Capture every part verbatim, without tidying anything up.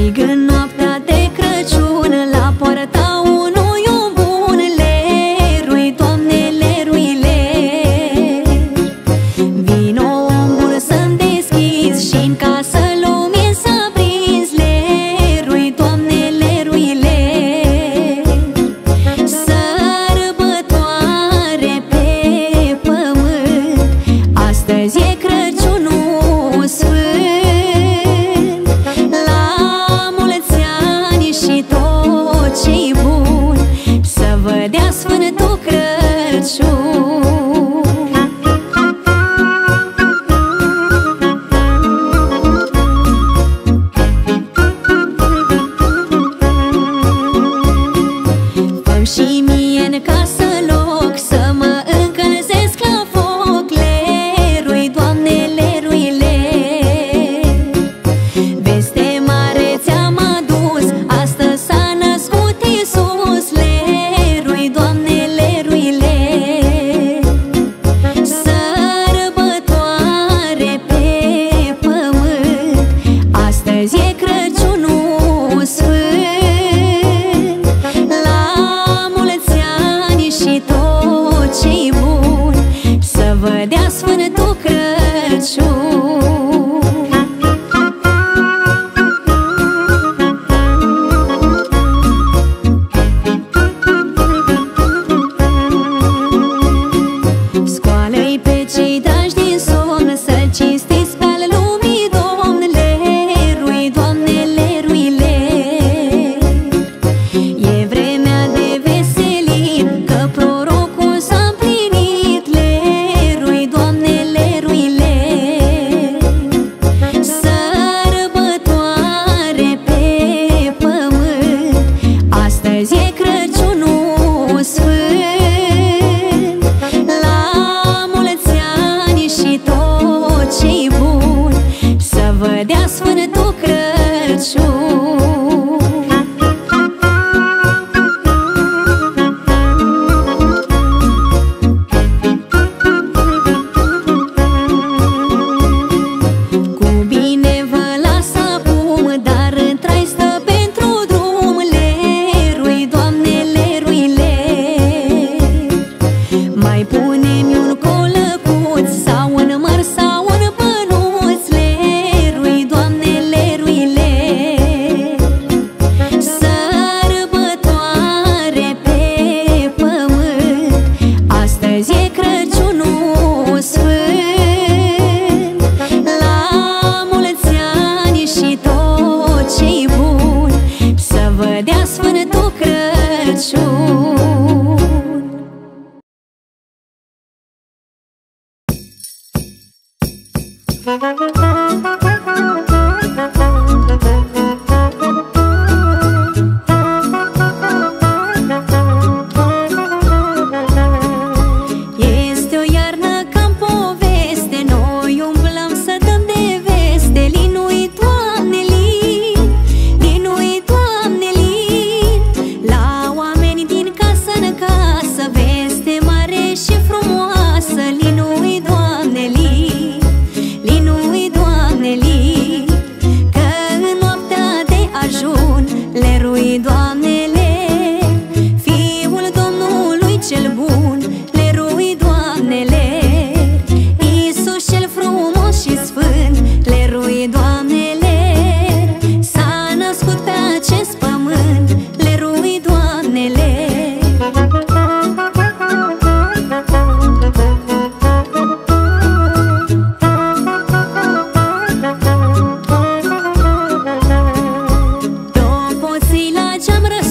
Dompoții la geam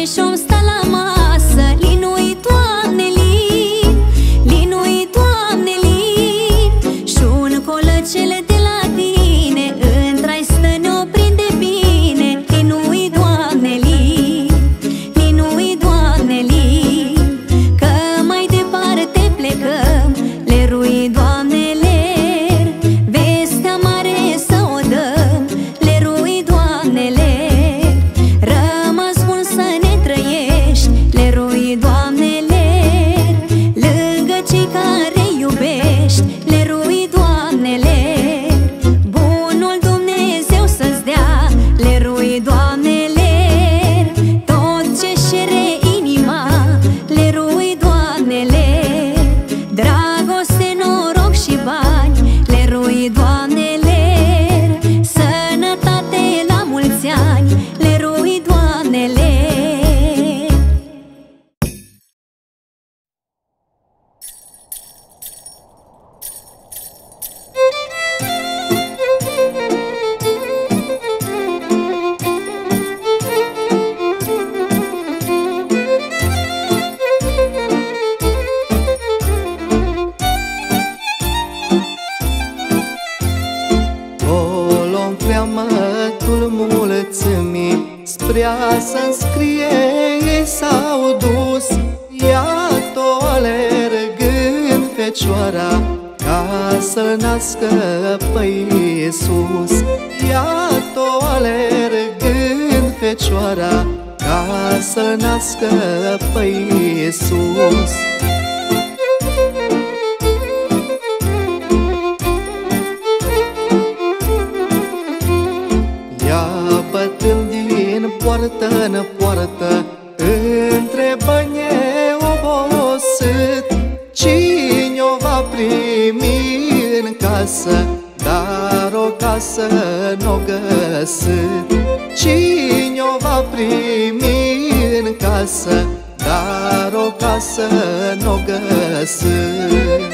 și-om sta la masă. Linui, Doamne, lin, linui, Doamne, lin. Și-un colăcele de la tine într-ai stă ne-o prinde bine. Linui, Doamne, lin, linui, Doamne, lin. Că mai departe plecăm, lerui, Doamne, ler. Vestea mare să o dăm, lerui, Doamne, ler. Rămas bun să ne trăiești, lerui, Doamne, ler. Lângă cei care iubești, lerui, Doamne, ler. Bunul Dumnezeu să-ți dea, lerui, Doamne, ler. Tot ce-și cere inima, lerui, Doamne, ler. Dragoste, noroc și bani, lerui, Doamne, ler. Sănătate la mulți ani, lerui, Doamne, ler. O-l-om preamătul mulțimii, spre a să-mi scrie ei s-au dus. Iată-o alergând fecioara, ca să nască pe Iisus. Iată-o alergând fecioara, ca să nască pe Iisus. Ea bătând din poartă în poartă, întrebă neobosit, cine o va primi în casă, dar o casă n-o găsit. Cine o va primi în casă, dar o casă n-o găsit.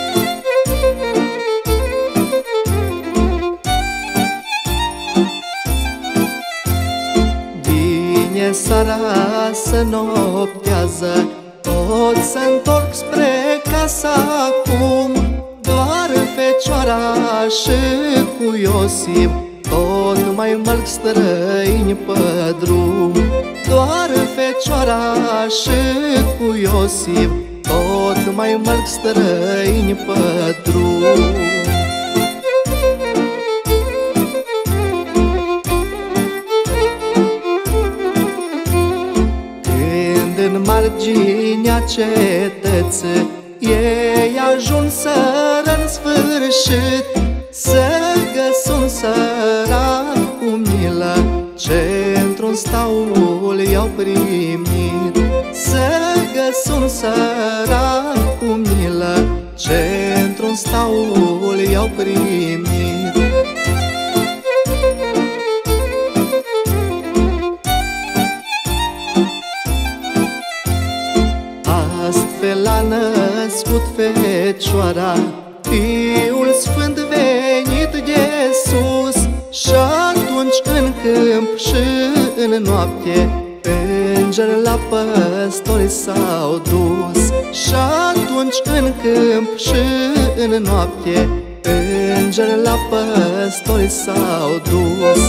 Vine seara, să noptează, toți se-ntorc spre casa acum. Doar Fecioara și cu Iosif tot mai merg străini pe drum. Doar Fecioara și cu Iosif tot mai merg străini pe drum. În marginea cetății ei ajunseră în sfârșit, să găs un sărac cu milă, ce într-un staul i-au primit. Să găs un sărac cu milă, ce într-un staul i-au primit. Astfel a născut Fecioara Fiul Sfânt venit de sus. Și atunci în câmp și în noapte îngeri la păstori s-au dus. Și atunci în câmp și în noapte îngeri la păstori s-au dus.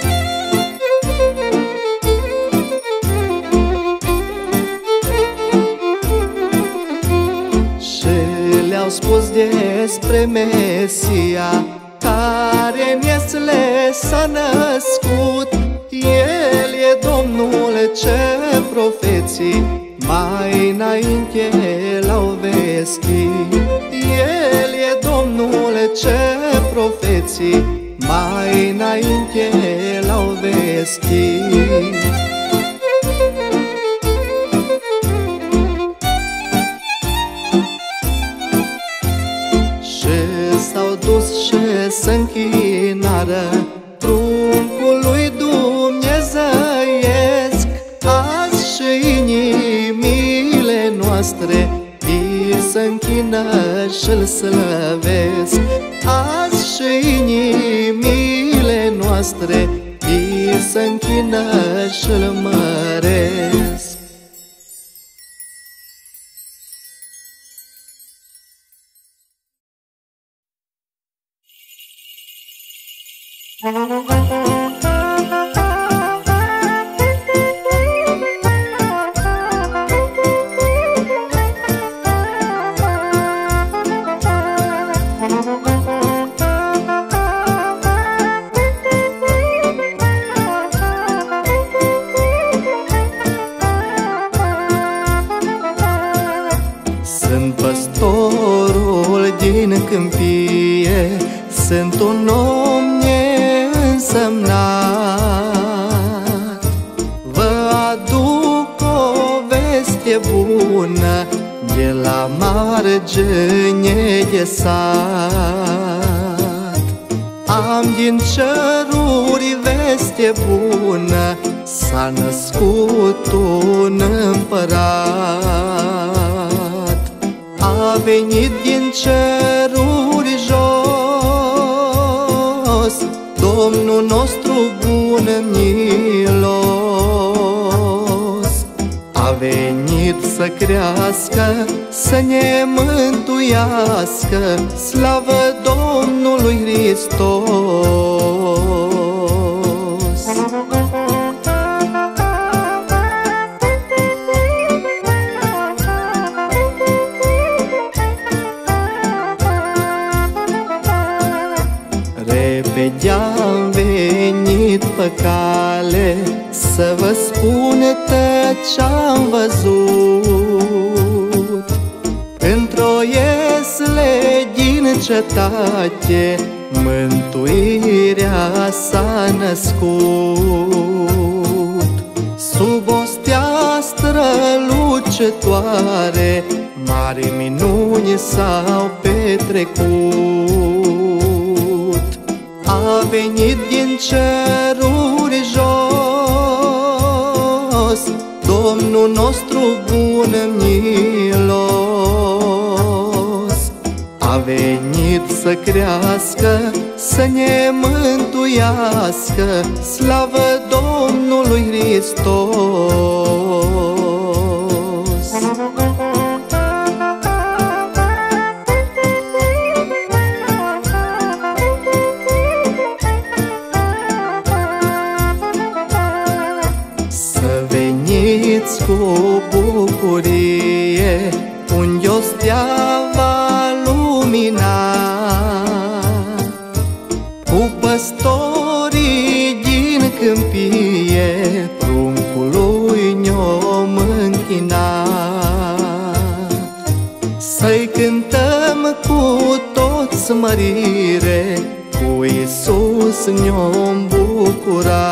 Le-au spus despre Mesia, care în Iesle s-a născut. El e Domnul ce profeții mai înainte l-au vestit. El e Domnul ce profeții mai înainte l-au vestit. S-au dus și s-închinară pruncului dumnezeiesc. Azi și inimile noastre îi s-închină și-l slăvesc. Azi și inimile noastre îi s-închină și-l măresc. Sunt păstorul din câmpie, sunt un om neînsemnat. Vă aduc o veste bună de la margine de sat. Am din ceruri veste bună, s-a născut un împărat. A venit din ceruri jos Domnul nostru bun milos. A venit să crească, să ne mântuiască, slavă Domnului Hristos. Repede-am venit pe cale să vă spun tot ce-am văzut. Într-o iesle din cetate mântuirea s-a născut. Sub o stea strălucitoare mari minuni s-au petrecut. A venit din ceruri jos Domnul nostru bun milos. A venit să crească, să ne mântuiască, slavă Domnului Hristos. Cu bucurie unde o stea va lumina, cu păstorii din câmpie pruncului ne-om închina. Să-i cântăm cu toți mărire, cu Iisus ne-om bucura.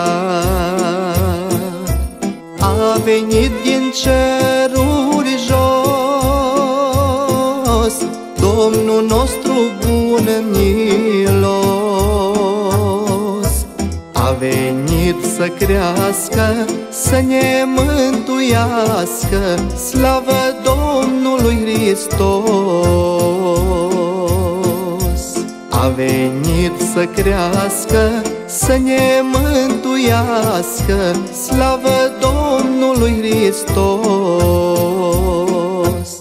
A venit din ceruri jos Domnul nostru bun milos. A venit să crească, să ne mântuiască, slavă Domnului Hristos. A venit să crească, să ne mântuiască, slavă Domnului Hristos.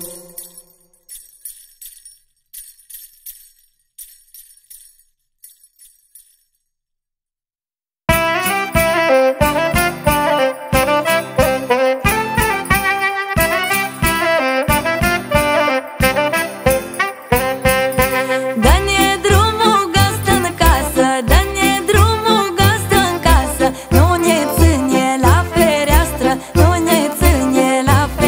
Nu ne ține la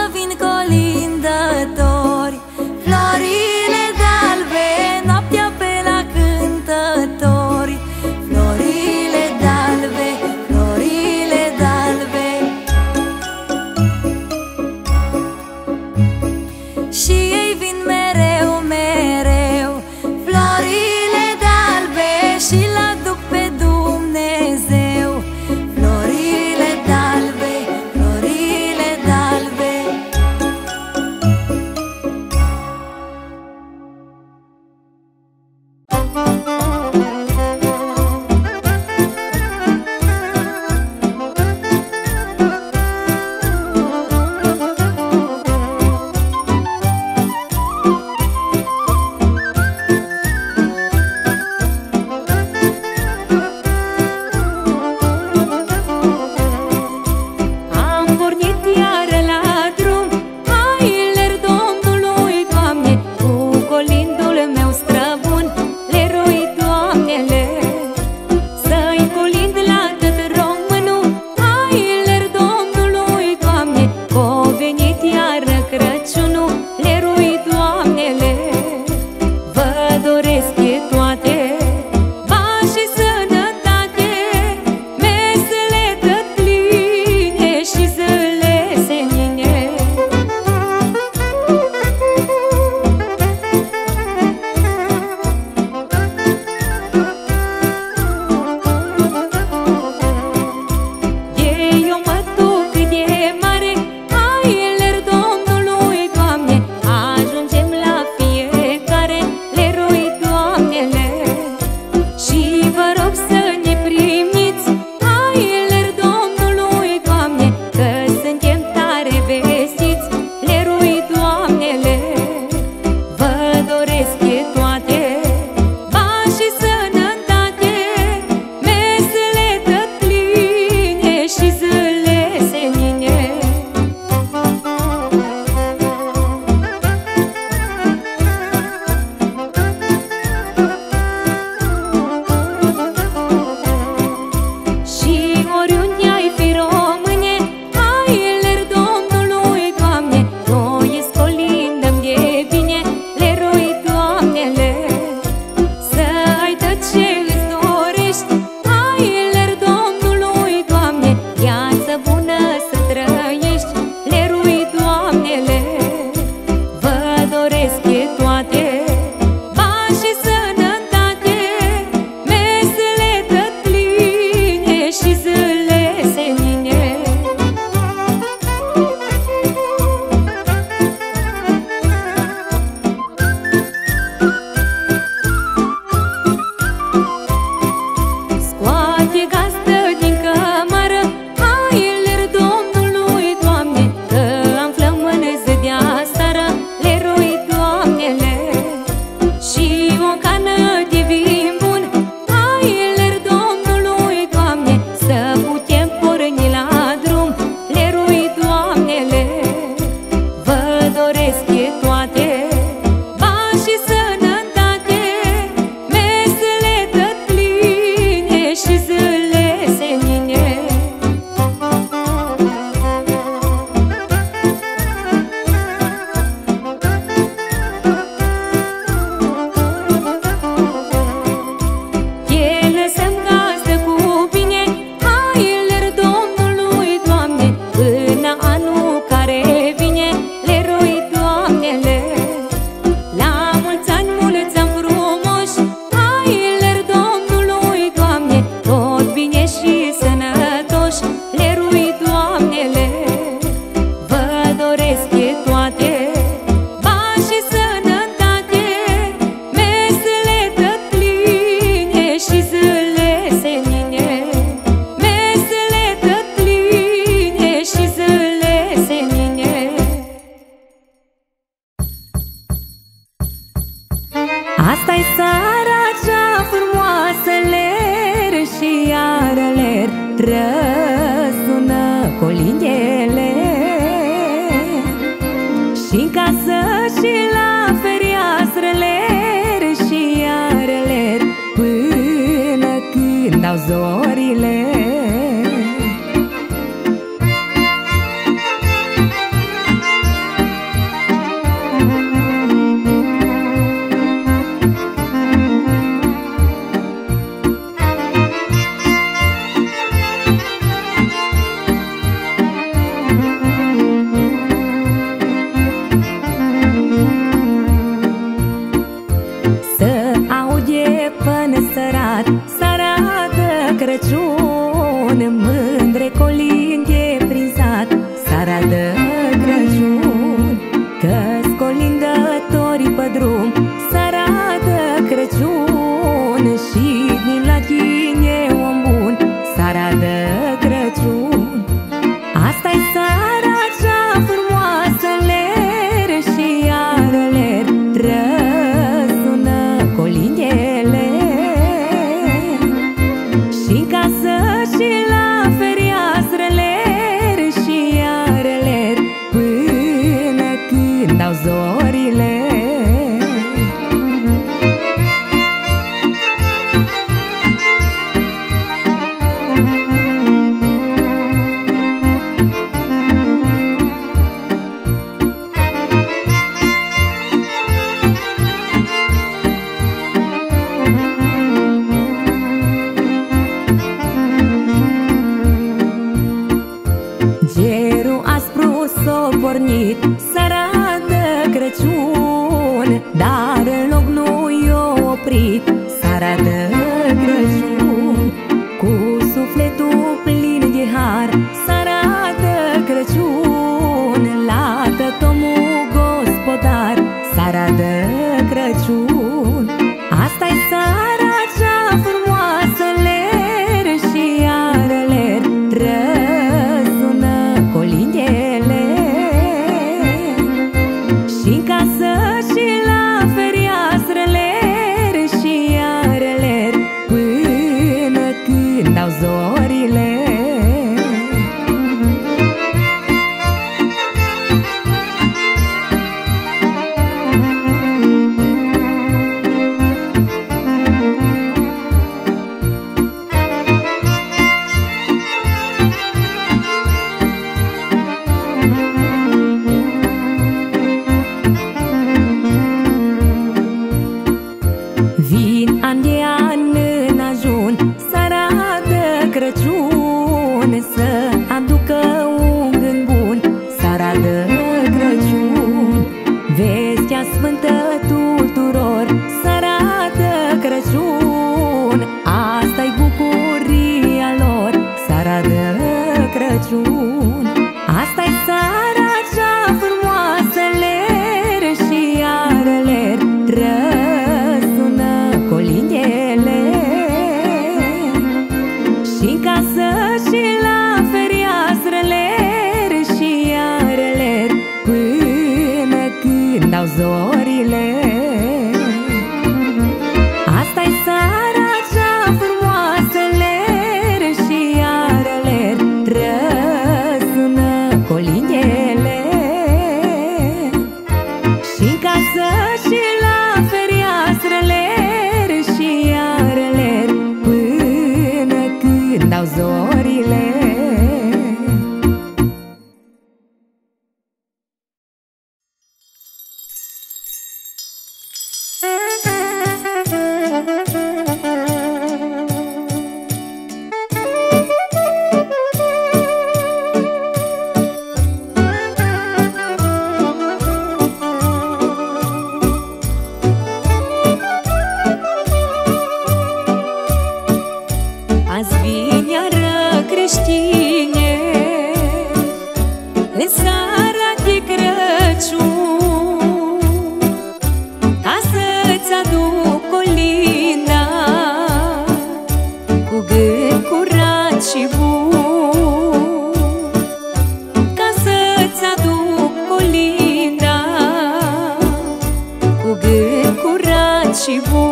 vin colindători, florile de-albe, noaptea pe la cântători. Florile de-albe, florile de-albe. Și ei vin mereu, mereu, florile de-albe, și l-aduc pe Dumnezeu. Florile de-albe, florile de-albe. Am pornit iară la drum, hai ler Domnului, Doamne, cu colindul meu străbun, lerui, Doamnele. Să-i colind la tot românul, hai ler Domnului, Doamne, că-o venit iară Crăciunul, lerui, Doamnele. Vă doresc e toate, bani și sănătate, mesele tătline și zile senine. Ei o mătuc cât e mare, hai ler Domnului, Doamne, ajungem la fiecare, lerui, Doamnele. Și vă rog să ne primiți, hai ler Domnului, Doamne, că suntem tare vestiți, lerui, Doamnele. Vă doresc e toate, bani și sănătate, mesele tătline și zile senine. Și oriunde ai fi române, hai ler Domnului, Doamne, noi îți colindăm de bine, lerui, Doamnele. Să ai tot ce îți dorești, hai ler Domnului, Doamne, viață bună să trăiești, lerui, Doamnele. Vă doresc e toate, bani și sănătate, mesele tătline și zile senine. Scoate gazdă din cămară, hai ler Domnului, Doamne, că am flămân zi de-a seară, lerui, Doamnele. Și o cană de vin bun, hai ler Domnului, Doamne, să putem porni la drum, lerui, Doamnele. Vă doresc e toate, bani și sănătate, mesele tătline și zile senine. E lăsăm gazdă cu bine, hai ler Domnului, Doamne, până anul care vine, lerui, Doamnele. La mulți ani, mulți ani frumoși, hai ler Domnului, Doamne, tot bine și sănătoși, lerui, Doamnele. Vă doresc e toate, bani și sănătate, mesele tătline și zile senine. Mesele tătline și zile senine. Asta-i seara cea frumoasă, ler și iar ler, răsună colindele. Și-n casă și la fereastră ler și iar ler, până când au zorile. când dau zorile. Gerul aspru s-a pornit seara de Crăciun, dar în loc nu i-a oprit seara de Crăciun. Cu sufletul plin de har, seara de Crăciun, la tătomul gospodar, seara de Crăciun. Asta-i seara cea frumoasă, ler și iar ler, răsună colindele. Și-n casă și la fereastră ler și iar ler, până când dau zorile. Vin an de an în ajun, seara de Crăciun, să aducă un gând bun, seara de Crăciun. Vestea sfântă tuturor, seara de Crăciun, asta-i bucuria lor, seara de Crăciun. Asta-i seara cea frumoasă, ler și iar ler, răsună colindele. Și-n casă și la fereastră ler și iar ler, până când dau zorile. Asta-i seara cea frumoasă, ler și iar ler, răsună colindele. Și-n casă și la fereastră ler și iar ler, până când dau zorile. Azi vin iară creștine, în seara de Crăciun, ca să-ți aduc colinda, cu gând curat și bun. Ca să-ți aduc colinda, cu gând curat și bun.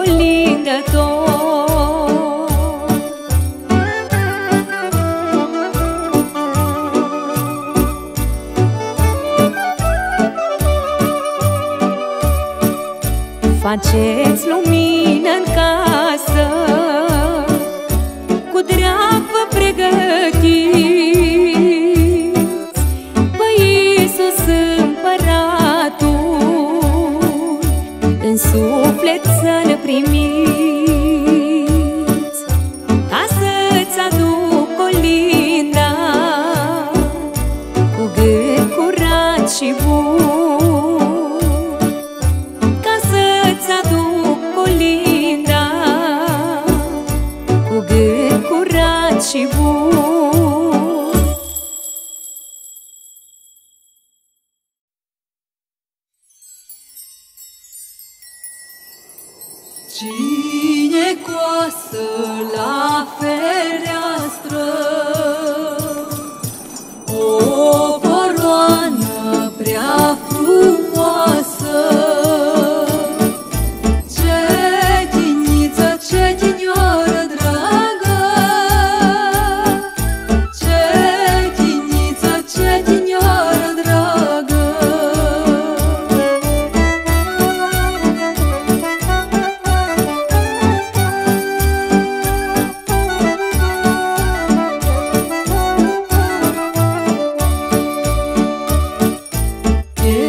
colindător. Faceți lumină în casă, cu drag vă pregătiți, pe Iisus Împăratul în suflet să-L primiți, ca să-ți aduc colinda cu gând curat și bun. Și bun. Cine coasă la fereastră o coroană prea frumoasă? Cetiniță, cetinioară dragă, cetinioară dragă, te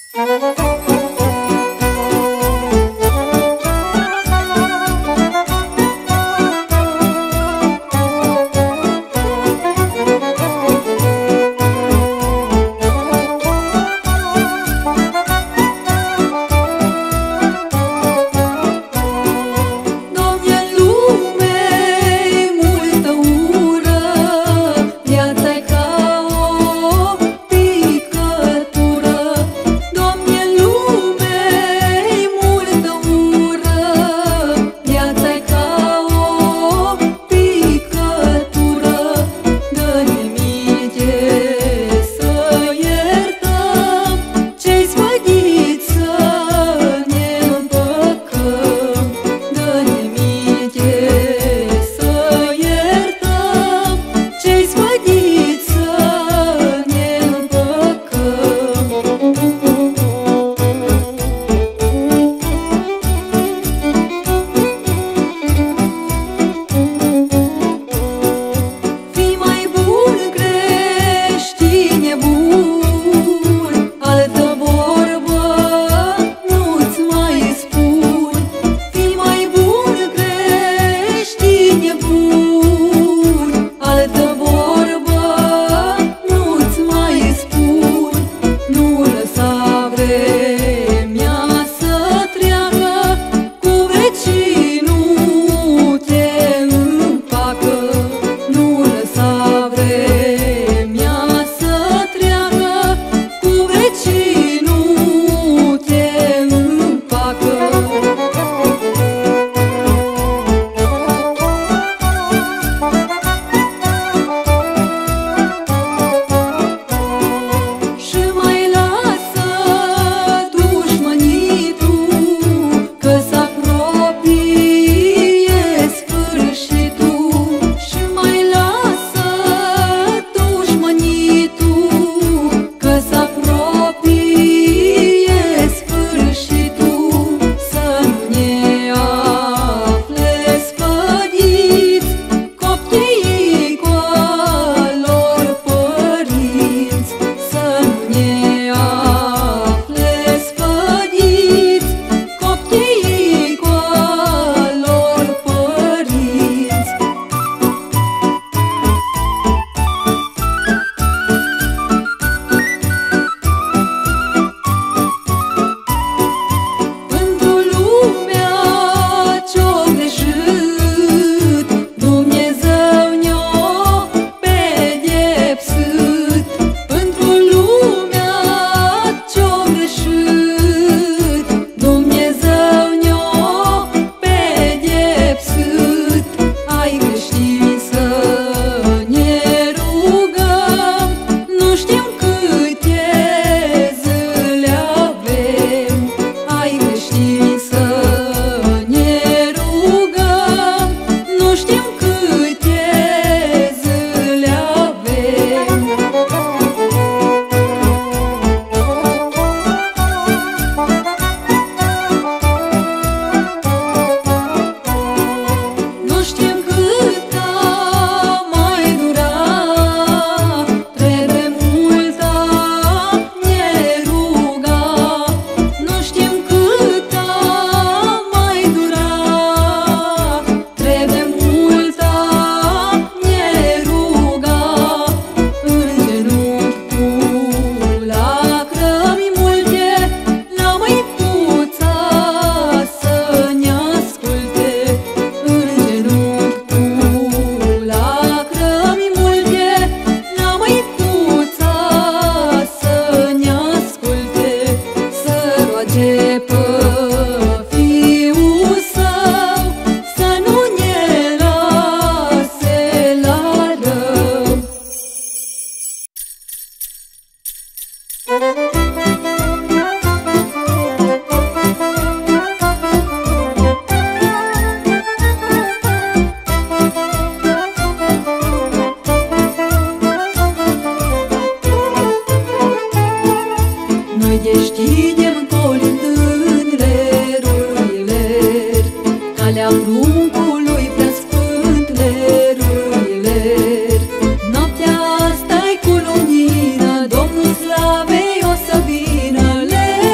Noaptea asta-i cu lumină, Domnul slavei o să vină. Ler,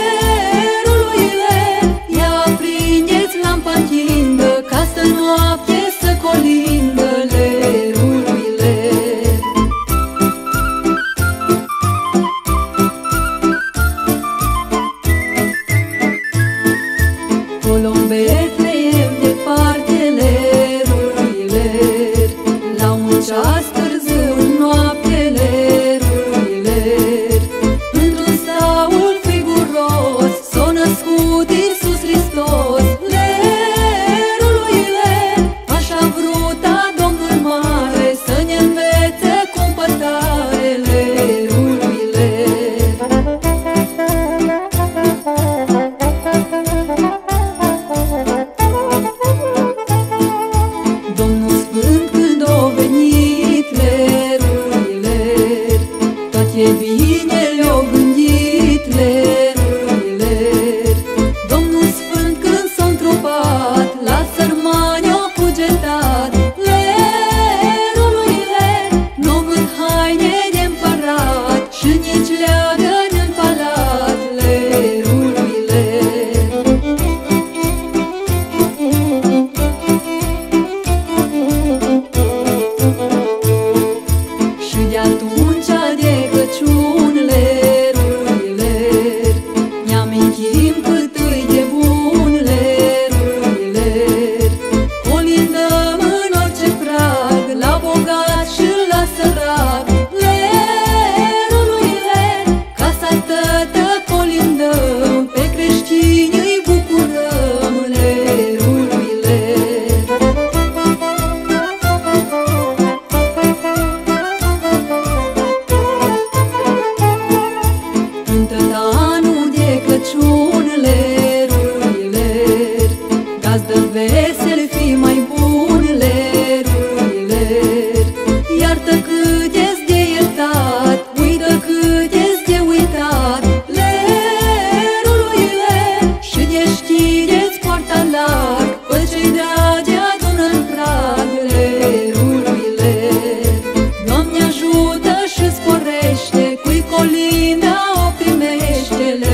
anul de Crăciun, lerul, ler, gazdă vesel, fi mai bun, lerul, ler. Iartă cât ești de iertat, uită cât ești de uitat, lerului ler. Și de știreți poarta larg, pe cei dragi adună-n prag, lerului ler. Doamne ajută și sporește, cui colinda o primește, ler.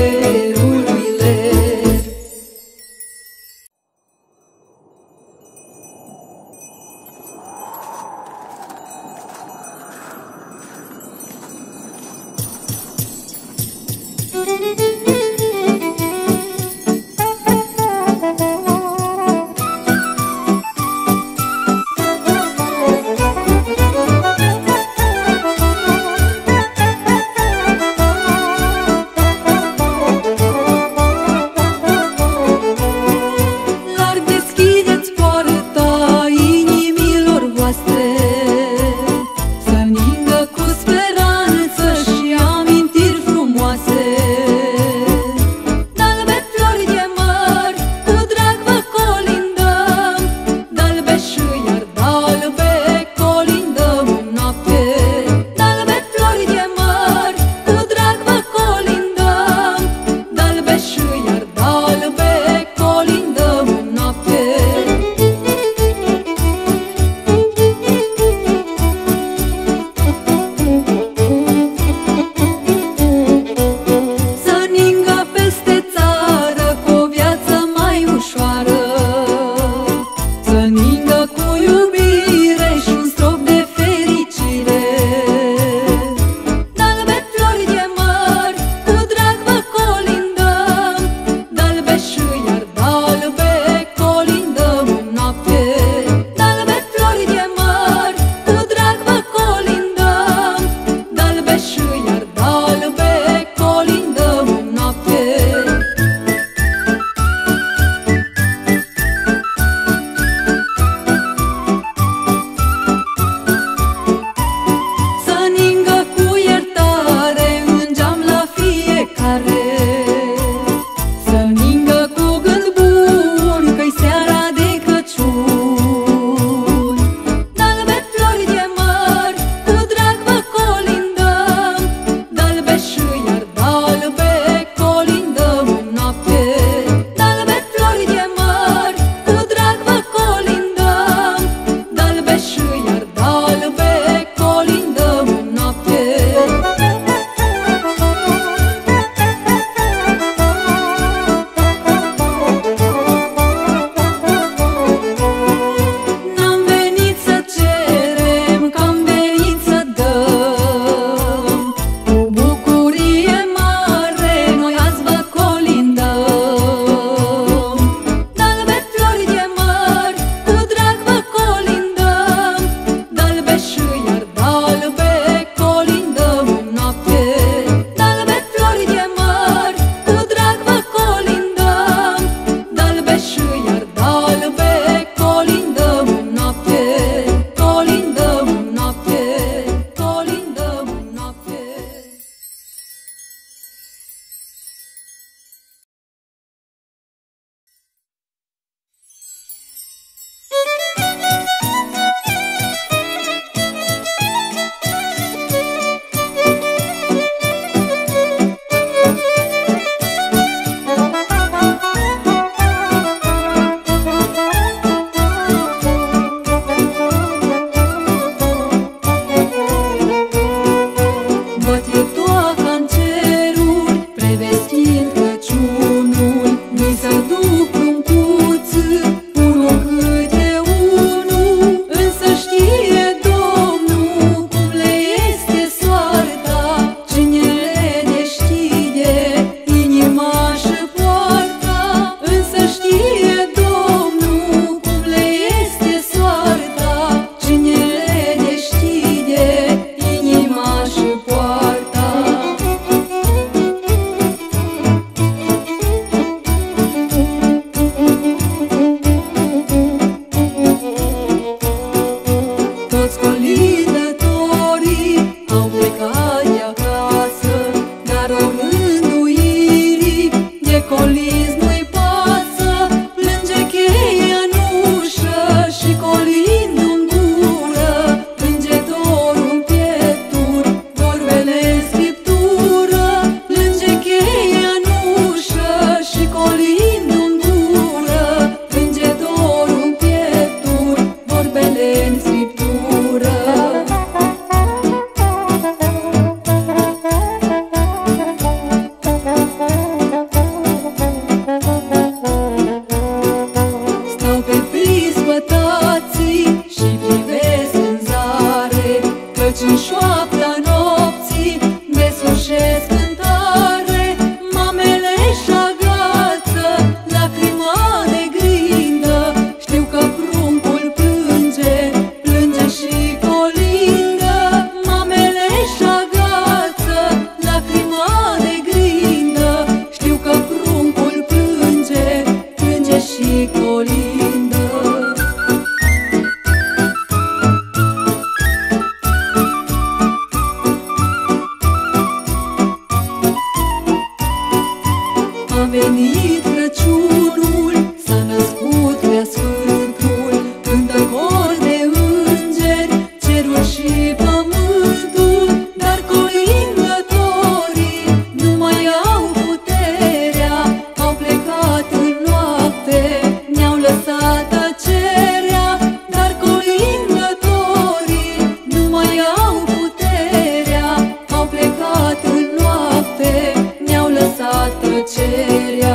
A venit Crăciunul, s-a născut prea Sfântul, cântă cor de îngeri, cerul și pământul, dar colindătorii nu mai au puterea, au plecat în noapte, ne-au lăsat tăcerea, dar colindătorii nu mai au puterea, au plecat în noapte, ne-au lăsat tăcerea.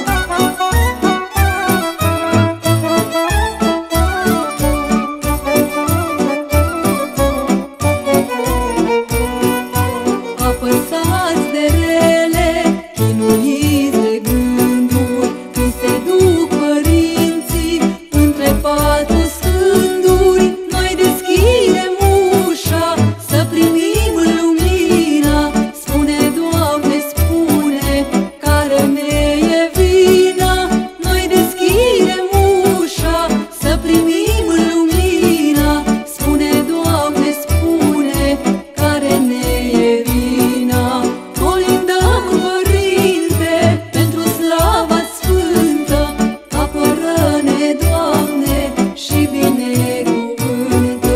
Apăsați de rele, chinuiți de gânduri, când se duc părinții între patru scânduri, noi deschidem ușa să primim lumina. Spune, Doamne, spune, care ne e vina? Noi deschidem ușa să primim lumina. Spune, Doamne, spune, care ne e vina? Colindăm, Părinte, pentru slava sfântă, apără-ne, Doamne, și binecuvântă.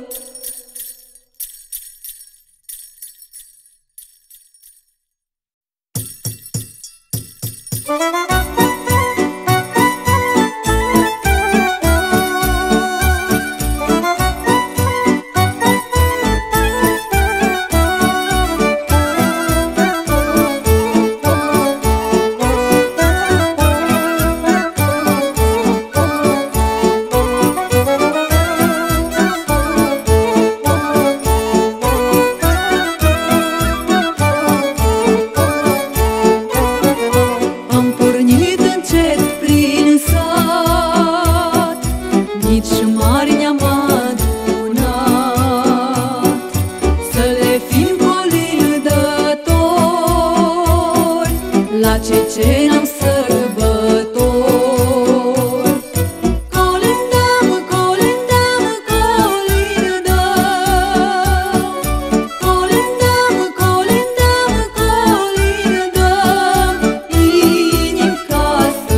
Am pornit încet prin sat, mici și mari ne-am adunat, să le fim colindători la cei ce ne-am sărbători. Colindăm, colindăm, colindăm, colindăm, colindăm, colindăm, inim ca să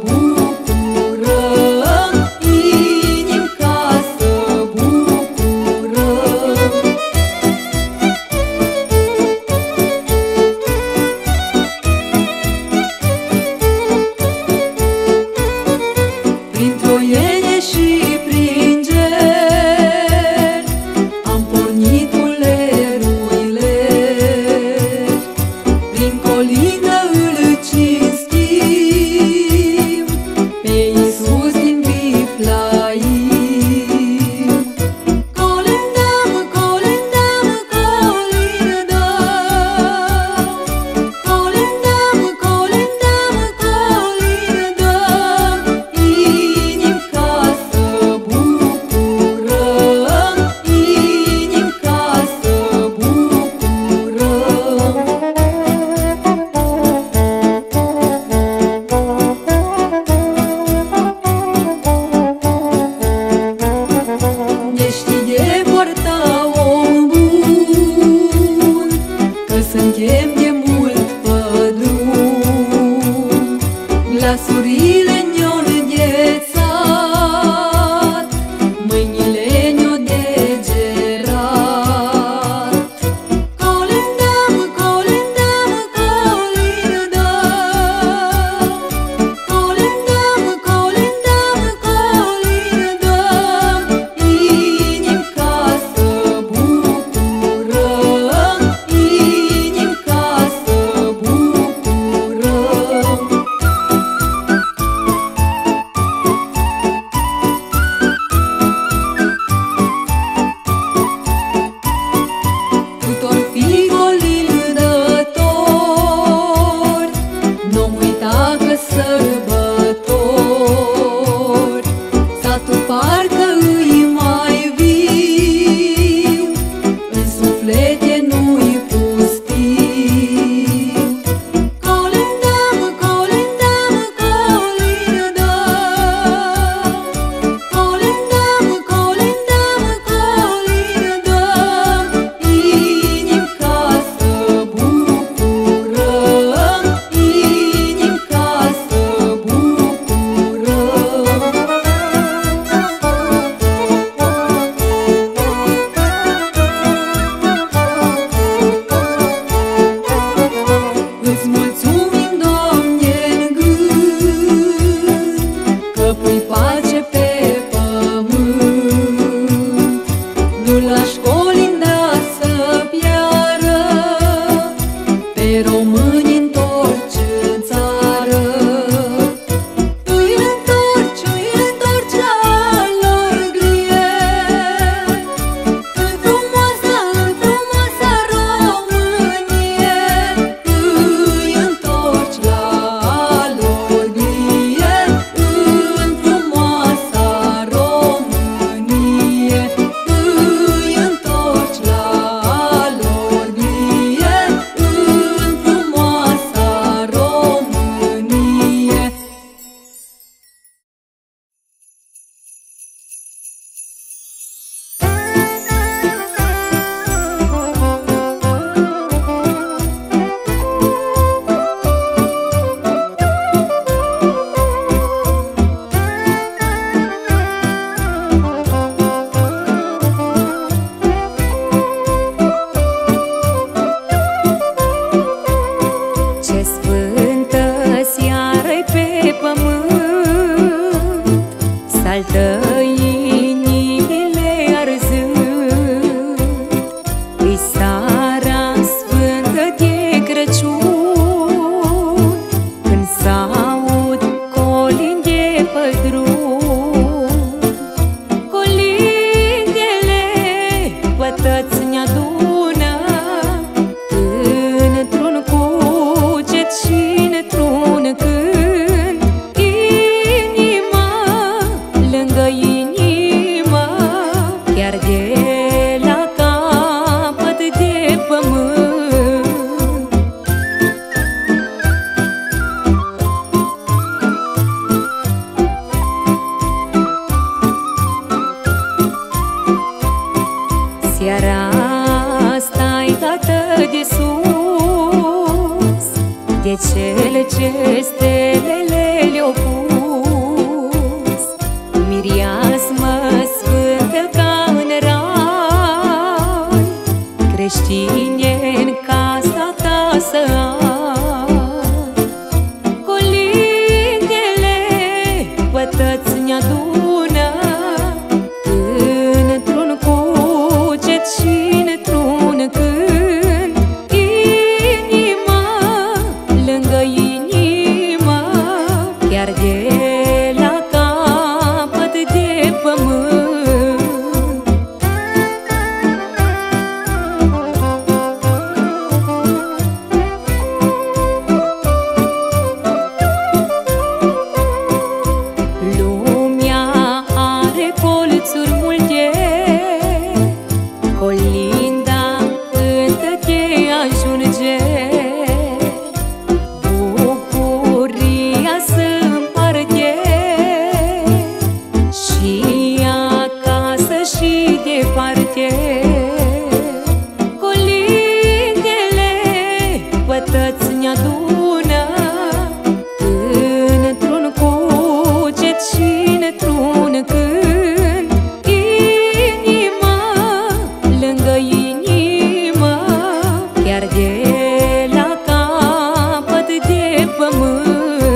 bucurăm, inim ca să bucurăm. Prin troiene și prin ger am pornit ulerurile, prin colindă îl cinstim, pe Iisus din Viflaim. Colindăm, colindăm, colindăm, colindăm, colindăm, colindăm, inim ca să bucurăm, inim ca să bucurăm. Ne știe poarta om bun, că suntem de mult pe drum. Glasurile ne-au înghețat, mâinile ne-au degerat. Colindăm, colindăm, colindăm, colindăm, colindăm, colindăm, inim ca să bucurăm, inim ca să bucurăm. ce stelele le-au pus, mireasmă sfântă ca în rai, creștine în casa ta să ai. Colindele pătăți ne-adună într-un cuget și într-un cânt, inima lângă inimă, chiar de la capăt de pământ. Lumea are colțuri multe, colinda întă te ajunge, bucuria să împarte și acasă și departe. Colindele pătăți ne-adună într-un cuget și într-un cânt, inima lângă inimă, chiar de la capăt de pământ.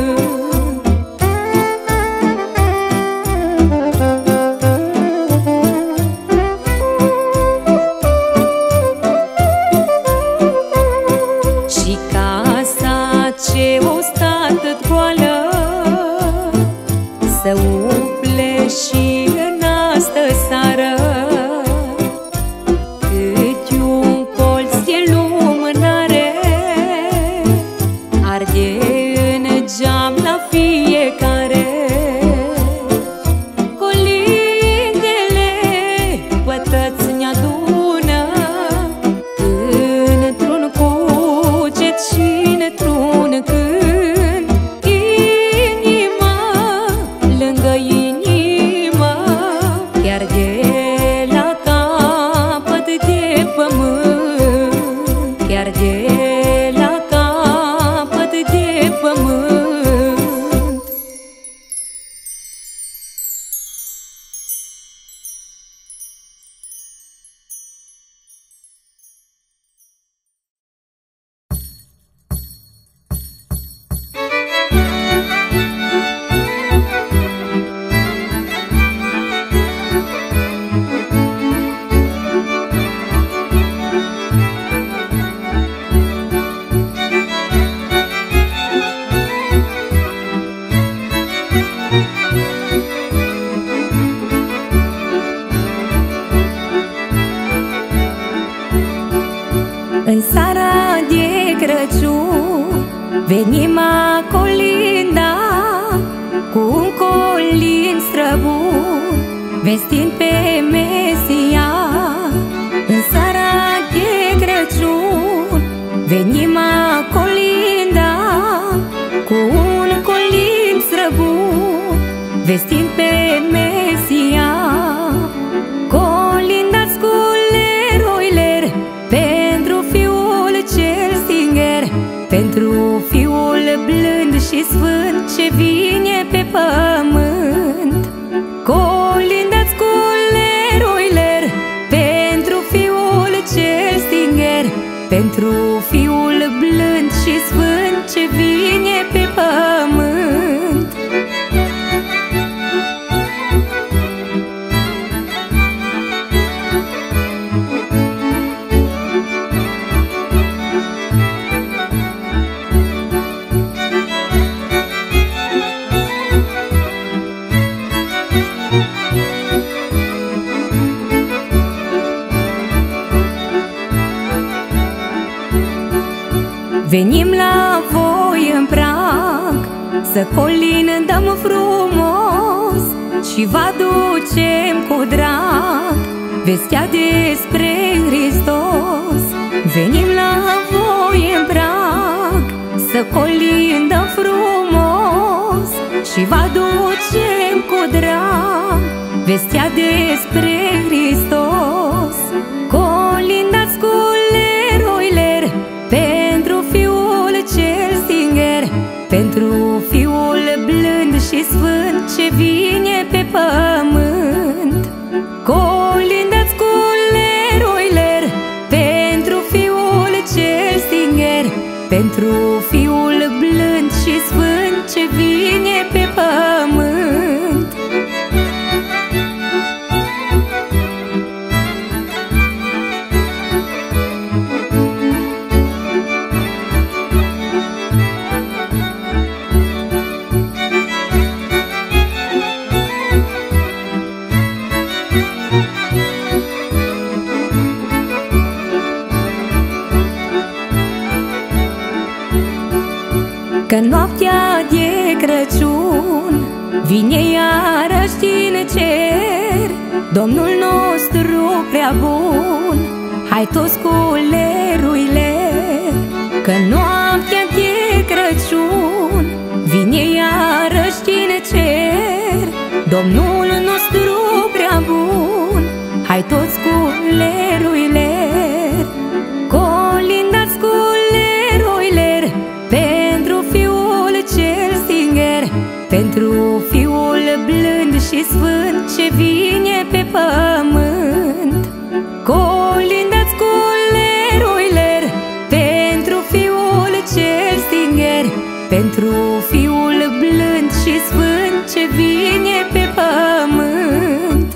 Și casa ce o stat goală să umple și în astă seară, cât un colț de lumânare arde în geam la fiecare. Colindele pătăți ne-adună într-un cuget și într-un cânt, inima lângă inimă, chiar de la capăt de pământ, chiar de la capăt de pământ. În seara de Crăciun venim a colinda cu un colind străbun, vestind pe Mesia. În seara de Crăciun venim a colinda cu un colind străbun, vestind pe Mesia. Colindați cu leroiler pentru Fiul cel stinger, pentru Fiul blând și sfânt ce vine pe pământ. Colindați cu leroiler pentru Fiul cel stinger, pentru Fiul blând și sfânt ce vine pe pământ. Venim la voi în prag să colindăm frumos și vă aducem cu drag vestea despre Hristos. Venim la voi în prag să colindăm frumos și vă aducem cu drag vestea despre Hristos. Colindați cu leroiler pentru Fiul cel stinger, de Crăciun, vine iarăși din cer Domnul nostru prea bun. Hai toți cu leruile, că noaptea de Crăciun vine iarăși din cer Domnul nostru prea bun. Hai toți cu leruile, colindați cu leruile, pentru Fiul cel singur, pentru Fiul blând și sfânt ce vine pe pământ. Colindați cu leruile, pentru Fiul cel singur, pentru Fiul blând și sfânt ce vine pe pământ.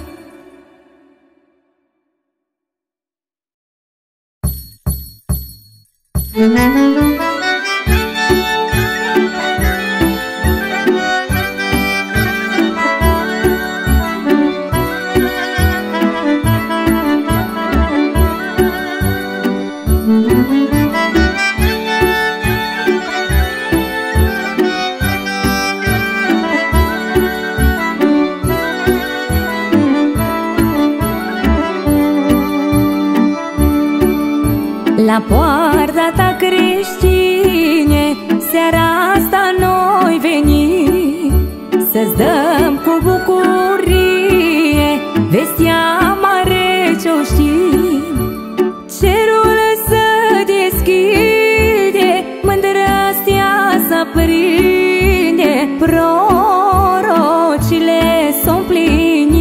La poarta ta, creștine, seara asta noi venim să-ți dăm cu bucurie vestea mare ce-o știm. Cerul să deschide, mândrăstea să prinde, prorocile s-o împlinit.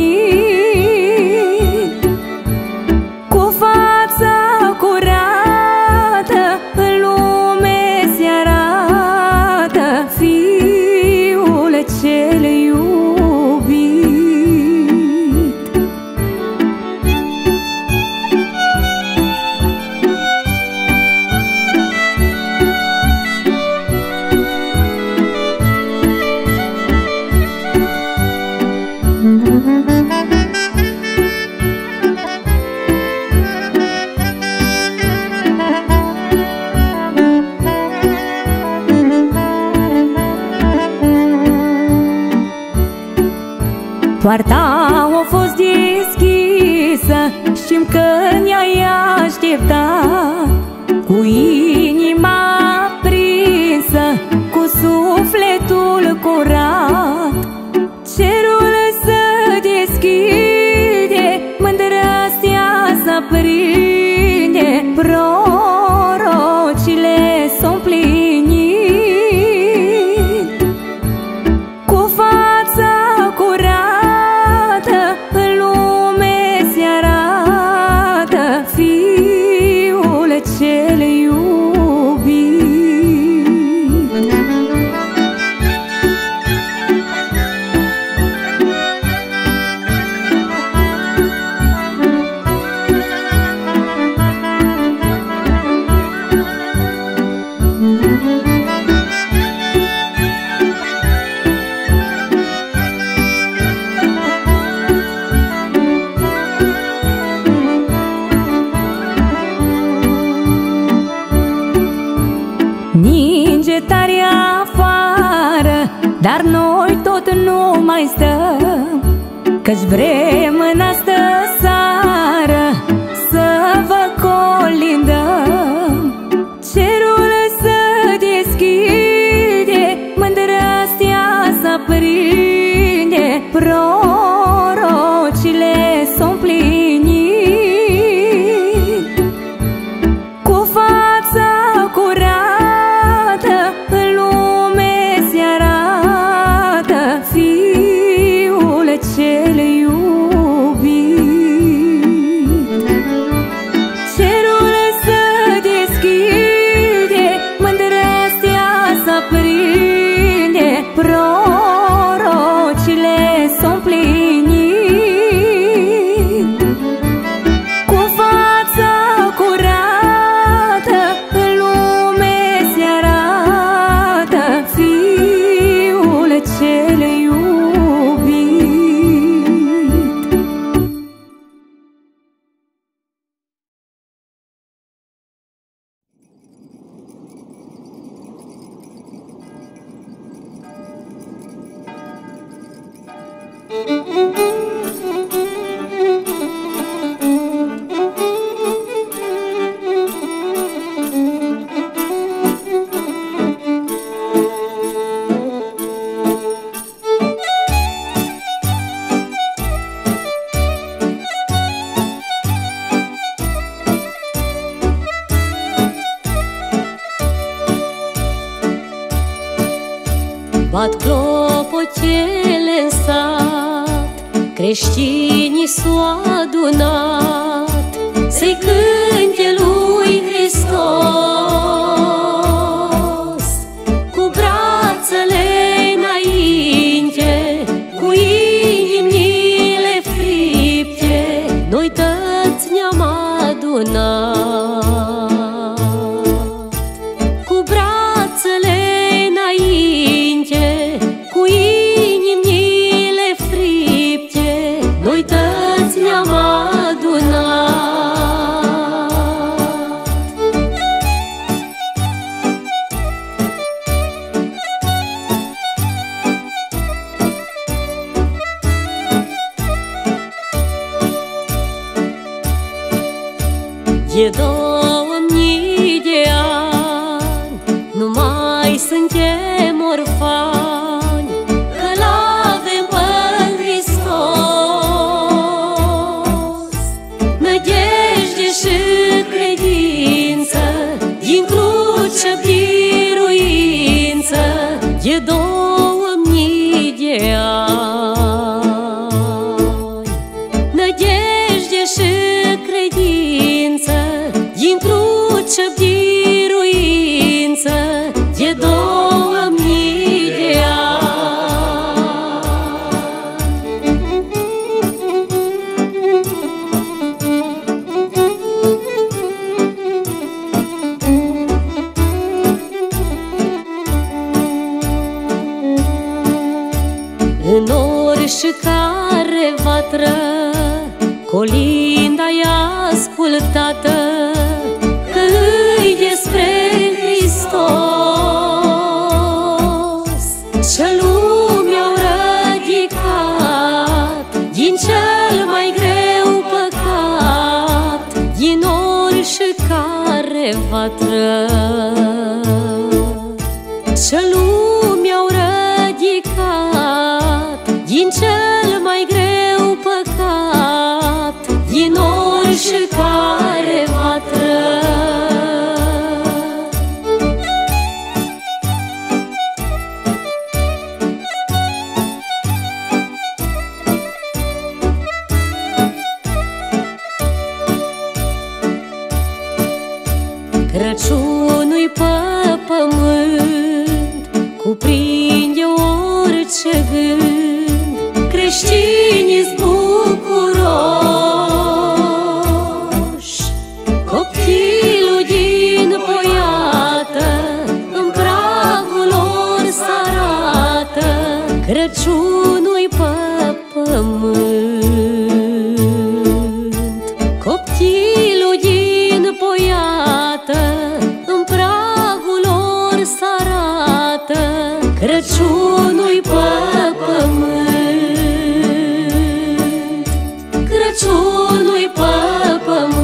Cu fața curată în lume se arată Fiul cel iubit. Poarta a fost deschisă, știm că ne-ai așteptat, cu inima aprinsă, cu sufletul curat. Cerul să deschide, mândrăstea să prinde, prorocile s-o împlinit. Cu fața curată în lume se arată Fiul cel iubit. Ninge tare afară, dar noi tot nu mai stăm, că-și vrem în astă seară să vă colindăm. Cerul să deschide, mândrăstea să prinde, prorocile s-o împlinit. Cu fața curată în lume se arată Fiul cel iubit. Cerul să Bat clopotele în sat, creștinii s-au adunat să-i cânte lui Hristos. Cu brațele înainte, cu inimile fripte, noi toți ne-am adunat. Cu brațele înainte, cu inimile fripte, noi toți ne-am adunat. E două mii de ani, nu mai suntem orfani, că l-avem pe Hristos. Nădejde și credință, din cruce biruință, e două mii de ani. Nădejde și credință, din cruce biruință, e două mii de ani. În oricare vatră, colinda-i ascultată, că îi despre Hristos. Ce lumea-au rădicat din cel mai greu păcat, din oricare vatră. Ce lumea-au rădicat din cel mai greu păcat, din oricare vatră. Crăciunul-i pe pământ, cuprinde orice gând, creștinii-s bucuroși. Copilul din poiată în pragul lor s-arată, Crăciunul-i pe pământ. Copilul din poiată în pragul lor s-arată, Crăciunul-i pe pământ. Crăciunul-i pe pământ.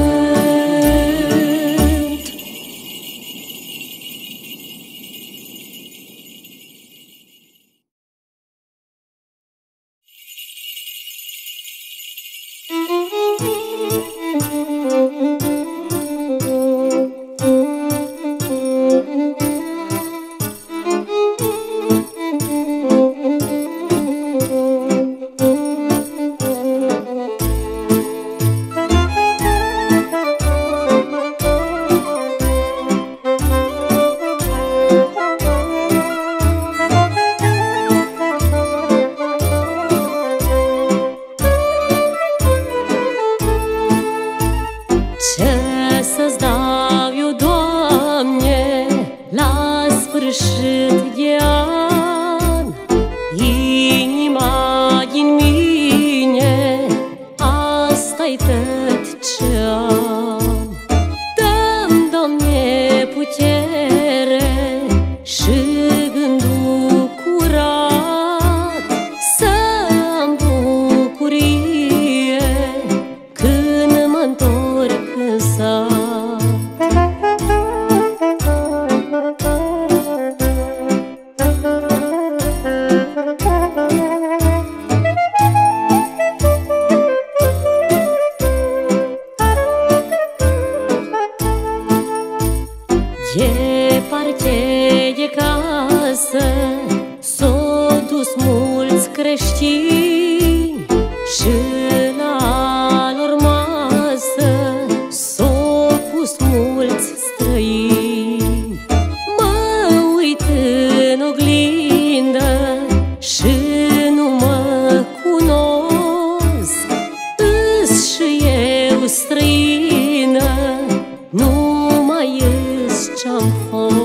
pus mulți creștini și la lor masă s-au pus mulți străini. Mă uit în oglindă și nu mă cunosc, îs și eu străină, nu mai îs ce-am fost.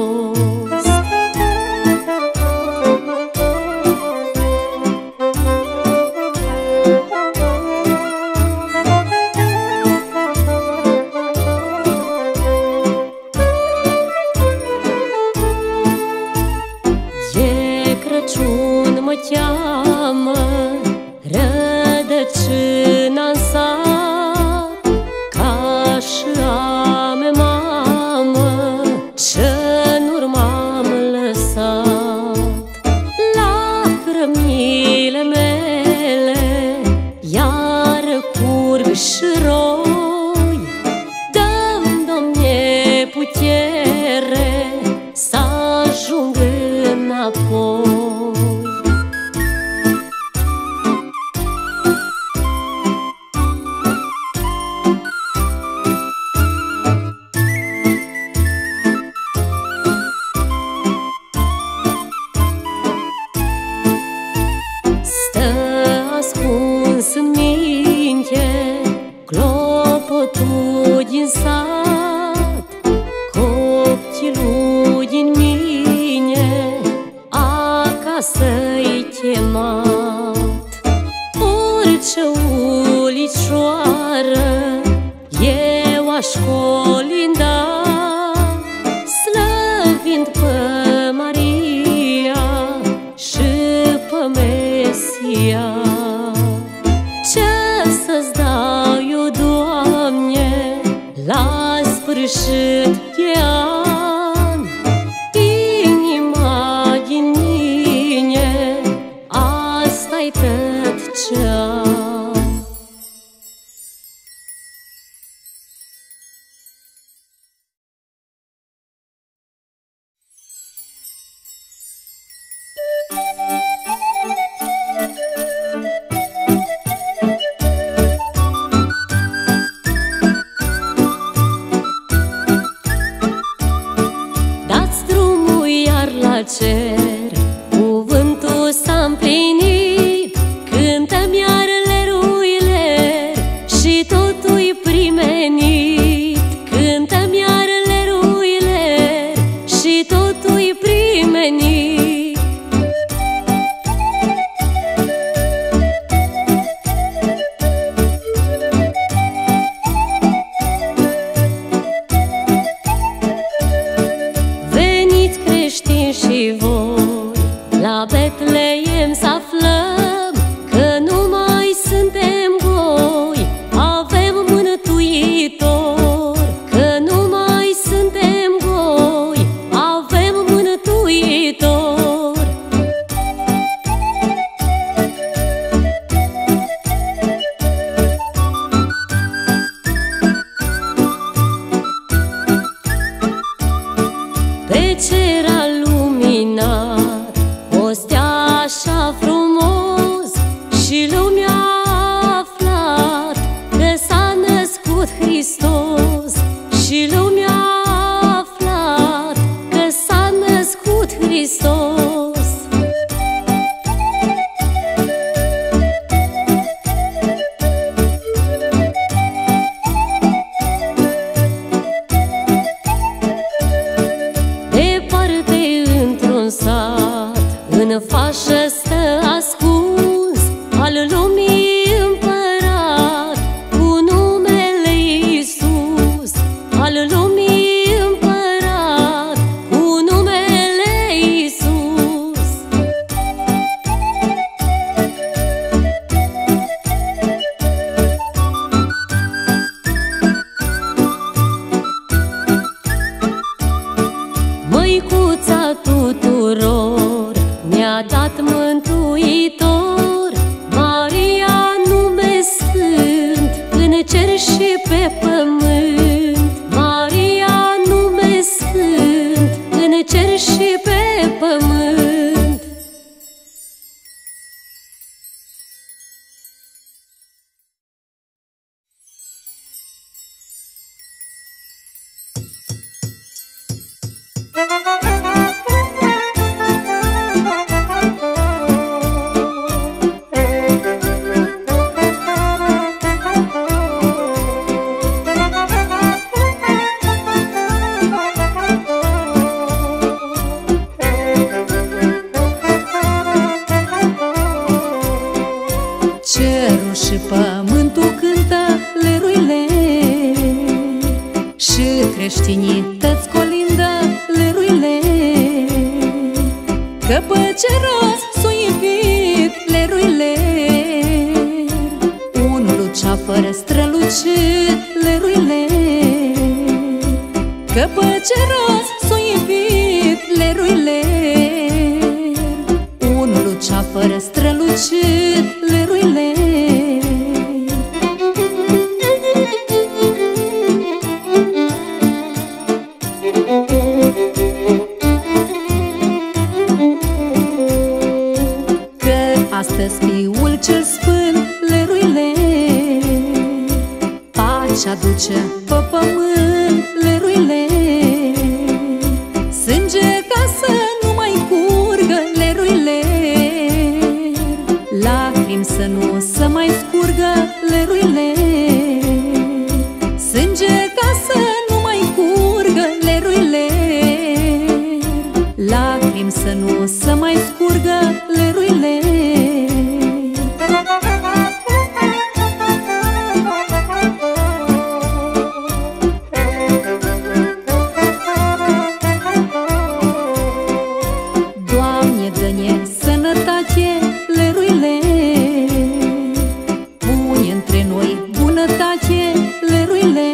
Crăciun mă cheamă, rădăcina-n sat, ca și a mea mamă, ce în urmă-am lăsat. Lacrămile mele iară curg și roi, dă-mi, Doamne, putere să ajung înapoi. Ascuns-n minte clopotul din sat, copilul din mine acasă-i chemat. Orice ulicioară eu aș colinda, slăvind pe Maria și pe Mesia. Ce să-ți dau eu, Doamne, la sfârșit de an? Inima din mine, asta-i tot ce am. Cer, cuvântul s-a împlinit, cântă-mi iarele ruile și totul-i primenit. Cântă-mi iarele ruile și totul-i primenit. Veniți creștini și voi, la Betleem să aflăm că nu mai suntem goi, avem mântuitor. Că nu mai suntem goi, avem mântuitor. Pe cer a luminat o stea așa frumos și lumea a aflat că s-a născut Hristos. Și lumea a aflat că s-a născut Hristos. Departe într-un sat, în fașă stă ascuns, al lumii împărat, cu numele Iisus. Al lumii împărat, cu numele Iisus. Măicuța tuturor mi-a dat mântuitor, Maria nume sfânt, în cer și pe pământ. Maria nume sfânt, în cer și pe pământ. pământul cântă leruile, și creștinii tăți colindă leruile, că pe ceras s-o ivit leruile. Unul luceafăr strălucit leruile, că pe ceras s-o ivit leruile. Unul luceafăr strălucit leruile. Astăzi fiul cel sfânt leruile, pace aduce pe pământ leruile. Sânge ca să nu mai curgă leruile, lacrimi să nu să mai scurgă leruile. Sânge ca să nu mai curgă leruile, lacrimi să nu să mai scurgă leruile. Doamne, dă-ne sănătate leruile, pune între noi bunătate leruile.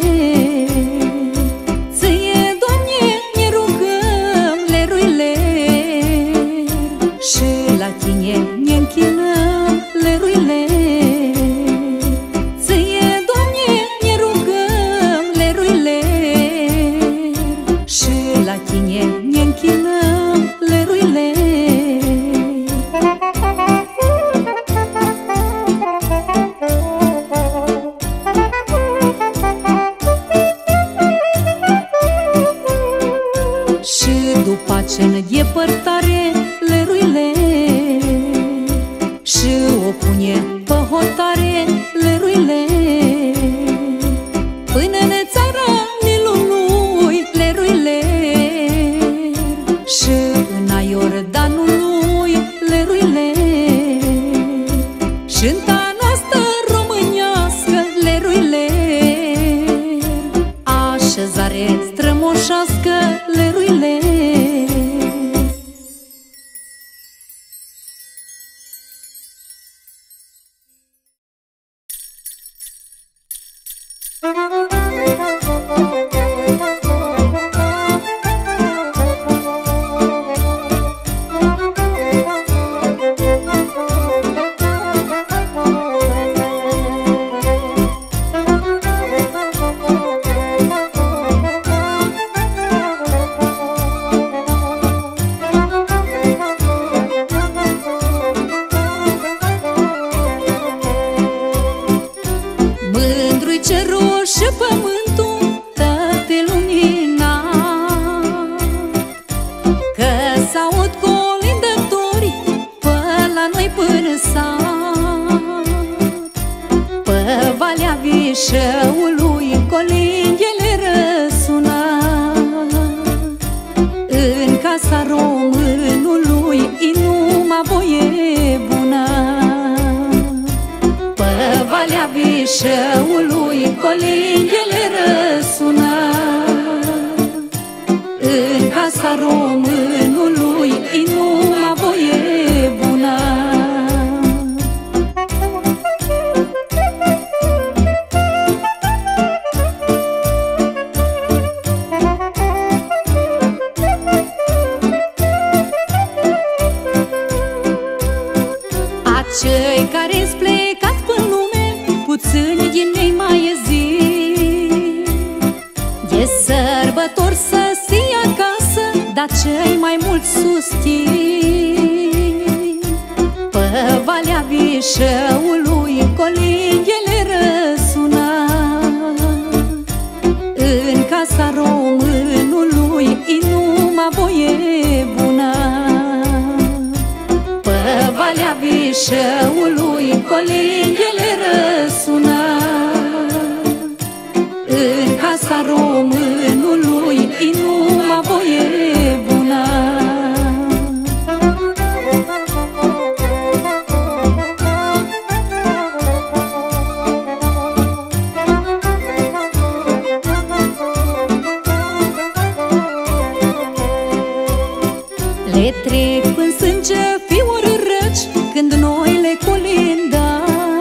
Ție, Doamne, ne rugăm leruile, și la Tine ne închinăm leruile. Ție, Doamne, ne rugăm leruile, și la Tine ne închinăm leruile. Și după ce ne depărtare leruile, și o pune pe hotare leruile, până ne țara Nilului leruile, și în Iordanului leruile, și în ta noastră românească leruile, așezare strămoșească leruile. Mândru-i cerul și pământul toate lumina, că s-aud colindători pe la noi până sat. Pe Valea Vișeului colindele răsună, în casa românului e numai voie bună. Pe Valea Vișeului colindele răsună, în casa românului e numai voie bună. Acei care-s plecați pe lume, puțini din ei mai e zi. E sărbători să se acasă, dar cei mai mulți susțin. Pe Valea Vișeului colindele răsună, în casa românului e numai voie bună. Pe Valea Vișeului colindele răsună, în casa românului e numai voie bună. când noi le colinda,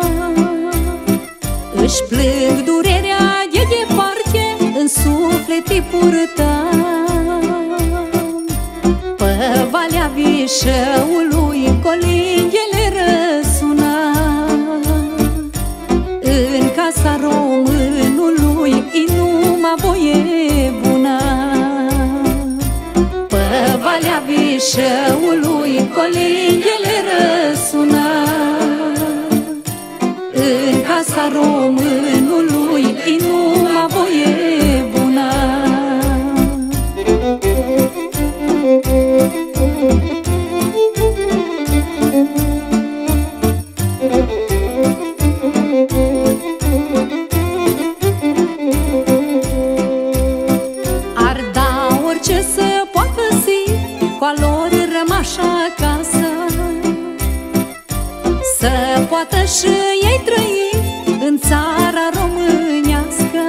își plâng durerea de departe, în suflet îi purta. Pe Valea Vișăului colindele răsuna, în casa românului inuma voie bună. Pe Valea Vișăului colindele răsuna, în casa românului inuma voie bună. Ar da orice să poată fi cu-a lor rămași acasă, să poată și ei trăi în țara românească.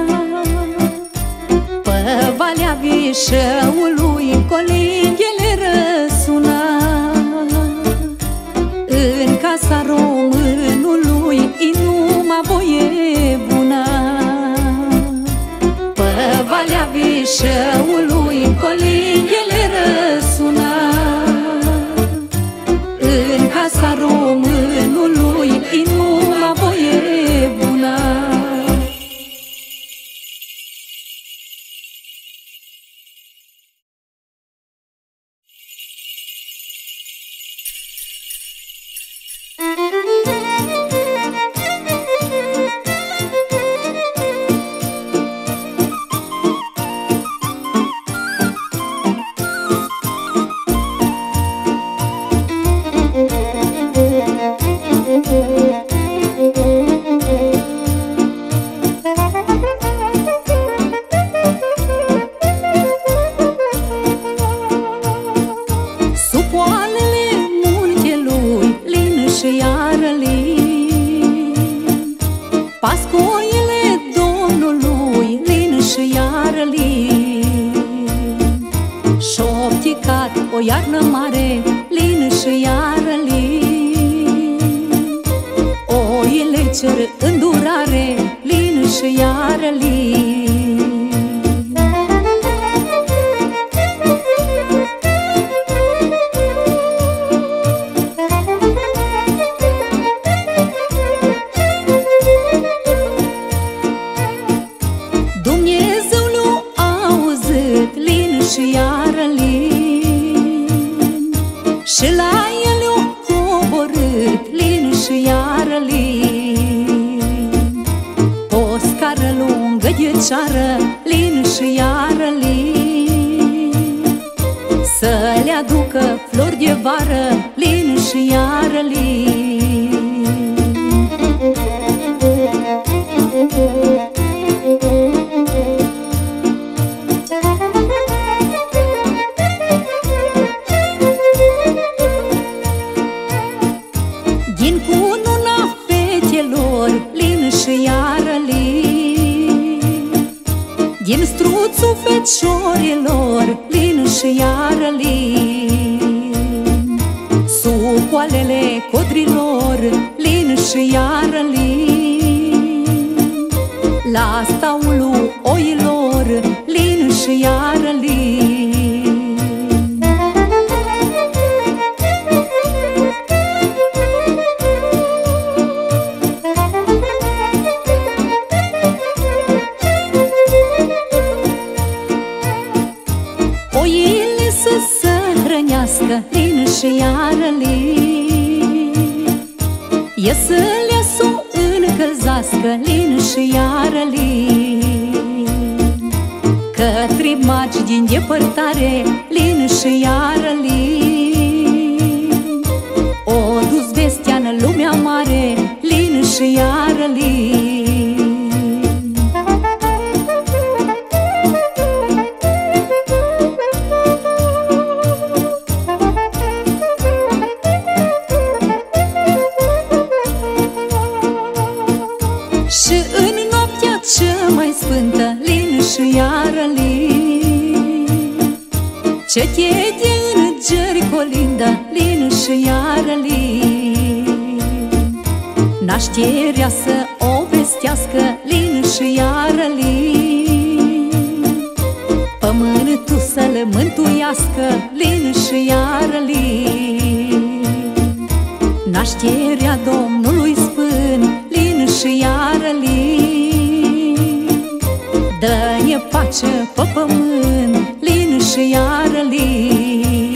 Pe Valea Vișăului colindele răsuna, în casa românului inuma voie bună. Pe Valea Vișăului colindele răsuna, în casa românului inuma voie bună. Pascoile Domnului lin și iară lin, șopticat o iarnă mare lin și iară lin. Oile cer îndurare lin și iară lin. Și iară lin, și la el o coborât lin și iară lin. O scară lungă de ceară lin și iară lin, să le aducă flori de vară lin și iară lin. Din cununa fetelor lin și iară lin, din struțul feciorilor lin și iară lin. Supoalele codrilor lin și iară lin, la staulul oilor lin și iară lin. Oile să se hrănească lin și iară lin, e să le s-o încălzească lin și iară lin. Către magi din depărtare lin și iară lin, o dus vestea în lumea mare lin și iară lin. Și în noaptea cea mai sfântă lin și iară lin, ce chete în îngeri colindă lin și iară lin. nașterea să o vestească lin și iară lin, pământul să-l mântuiască lin și iară lin. Nașterea Domnului Sfânt lin și iară lin, dă-ne pace pe pământ lin și iară lin.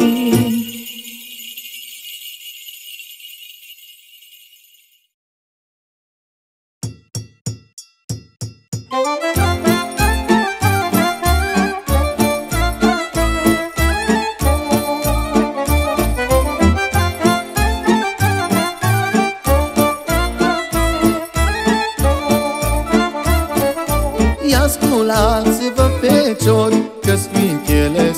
Ascultați-vă, feciori, că sfintele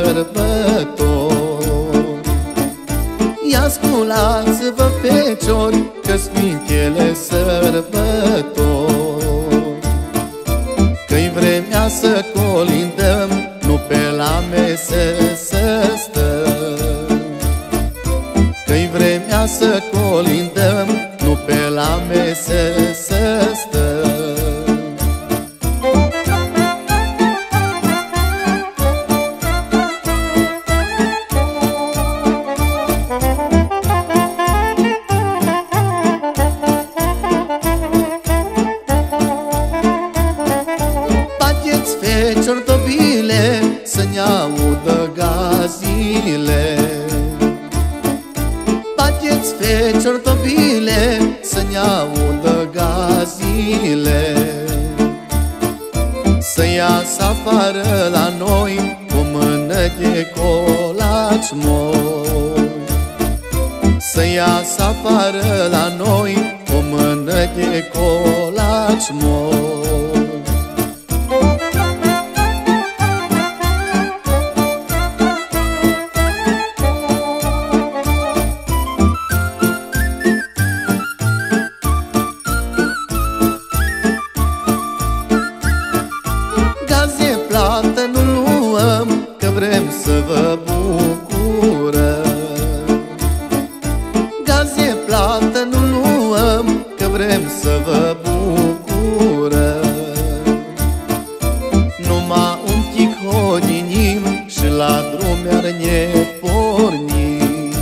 sărbători. Ascultați-vă, feciori, că sfintele sărbători. Că-i vremea să colindăm, nu pe la mese să stăm. Că-i vremea să colindăm, nu pe la mese să stăm. Să-mi audă gazile. Bateți, feciori, tobile, să-mi audă gazile. Să iasă afară la noi cu mână de colaci moi. Să iasă afară la noi cu mână de colaci moi. Vrem să vă bucurăm. Gaze plată nu luăm, că vrem să vă bucurăm. Numai un pic hodinim și la drum iar ne pornim.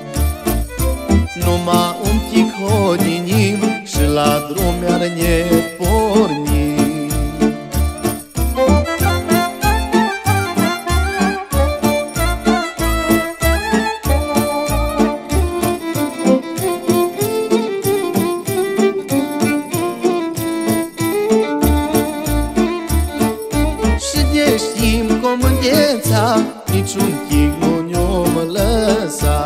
Numai un pic hodinim și la drum iar ne pornim. Niciun chic nu ne-o lăsa.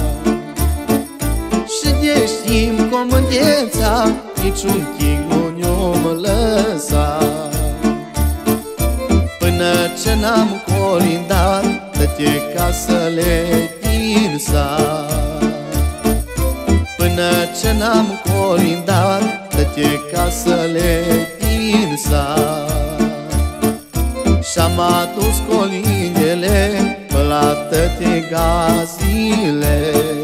Și de știm comândeța, niciun chic nu ne-o lăsa. Până ce n-am colindat, dă-te casele din sat. Până ce n-am colindat, dă-te casele din sat. Și-am adus colindele pe la tăte gazile.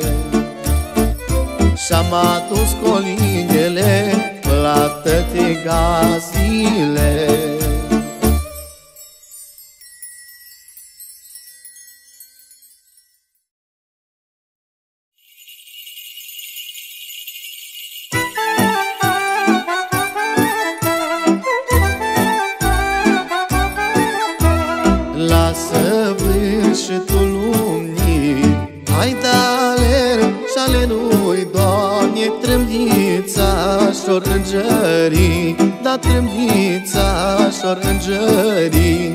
Și-am adus colindele pe la tăte gazile. La săvârșitul lumii, hai da alerg și alerui, Doamne, trâmbița și-or îngerii, da trâmbița și-or îngerii.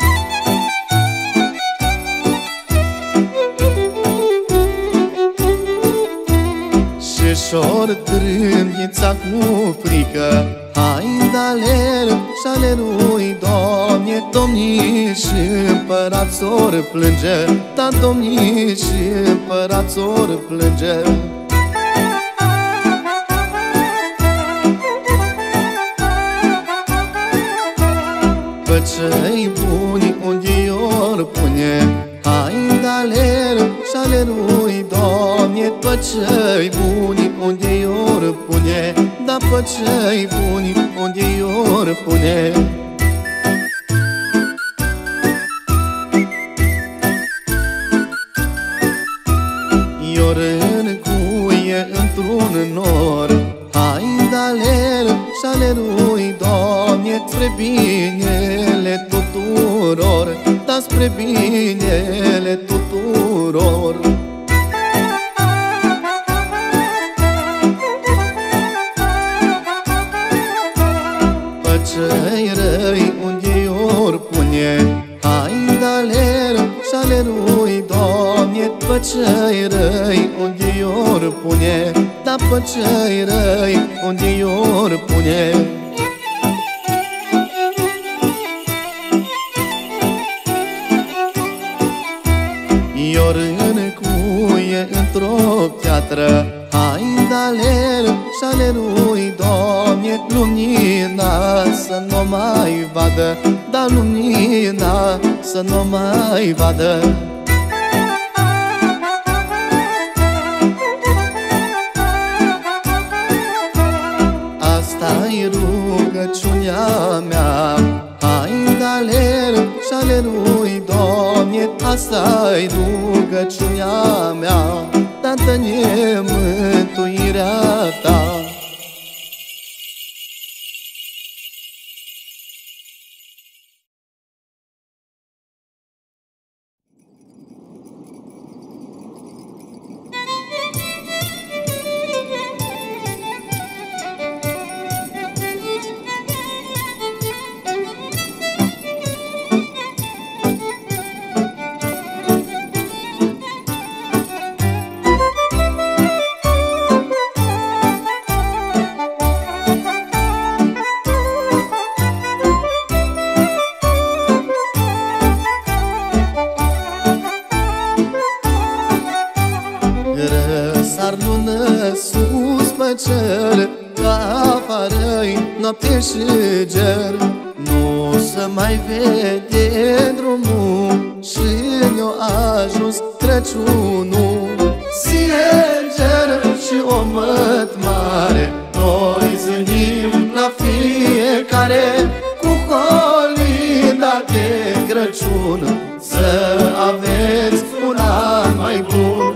Și-or trâmbița cu frică, hai da alerg și alerui, Doamne, domnii și împărați or plânge, da domnii și împărați or plânge. Pe cei buni unde-i or pune, hai da alerg și alerui, Doamne, pe cei buni unde i-or pune, da pe cei buni unde i-or pune. I-or încuie într-un nor, hai d-alerg și alerui, Doamne, spre binele tuturor, da spre binele tuturor. Pe cei răi unde i-or pune, hai d-alerg și alerui, Doamne, pe cei răi unde i-or pune, da pe cei răi unde i-or pune. I-or încuie într-o piatră, hai d-alerg și alerui, Doamne, lumina să nu mai vadă, da lumina să nu mai vadă. Asta-i rugăciunea mea, hai d-alerg și alerui, Doamne, asta-i rugăciunea mea, Tată-ne mântuirea Ta. Răsar lună sus pe cer, ca afară-i noapte și ger. Nu se mai vede drumul și ne-a ajuns Crăciunul. Sincer și o măt mare, noi zânim la fiecare, cu colinda de Crăciun, să aveți un an mai bun.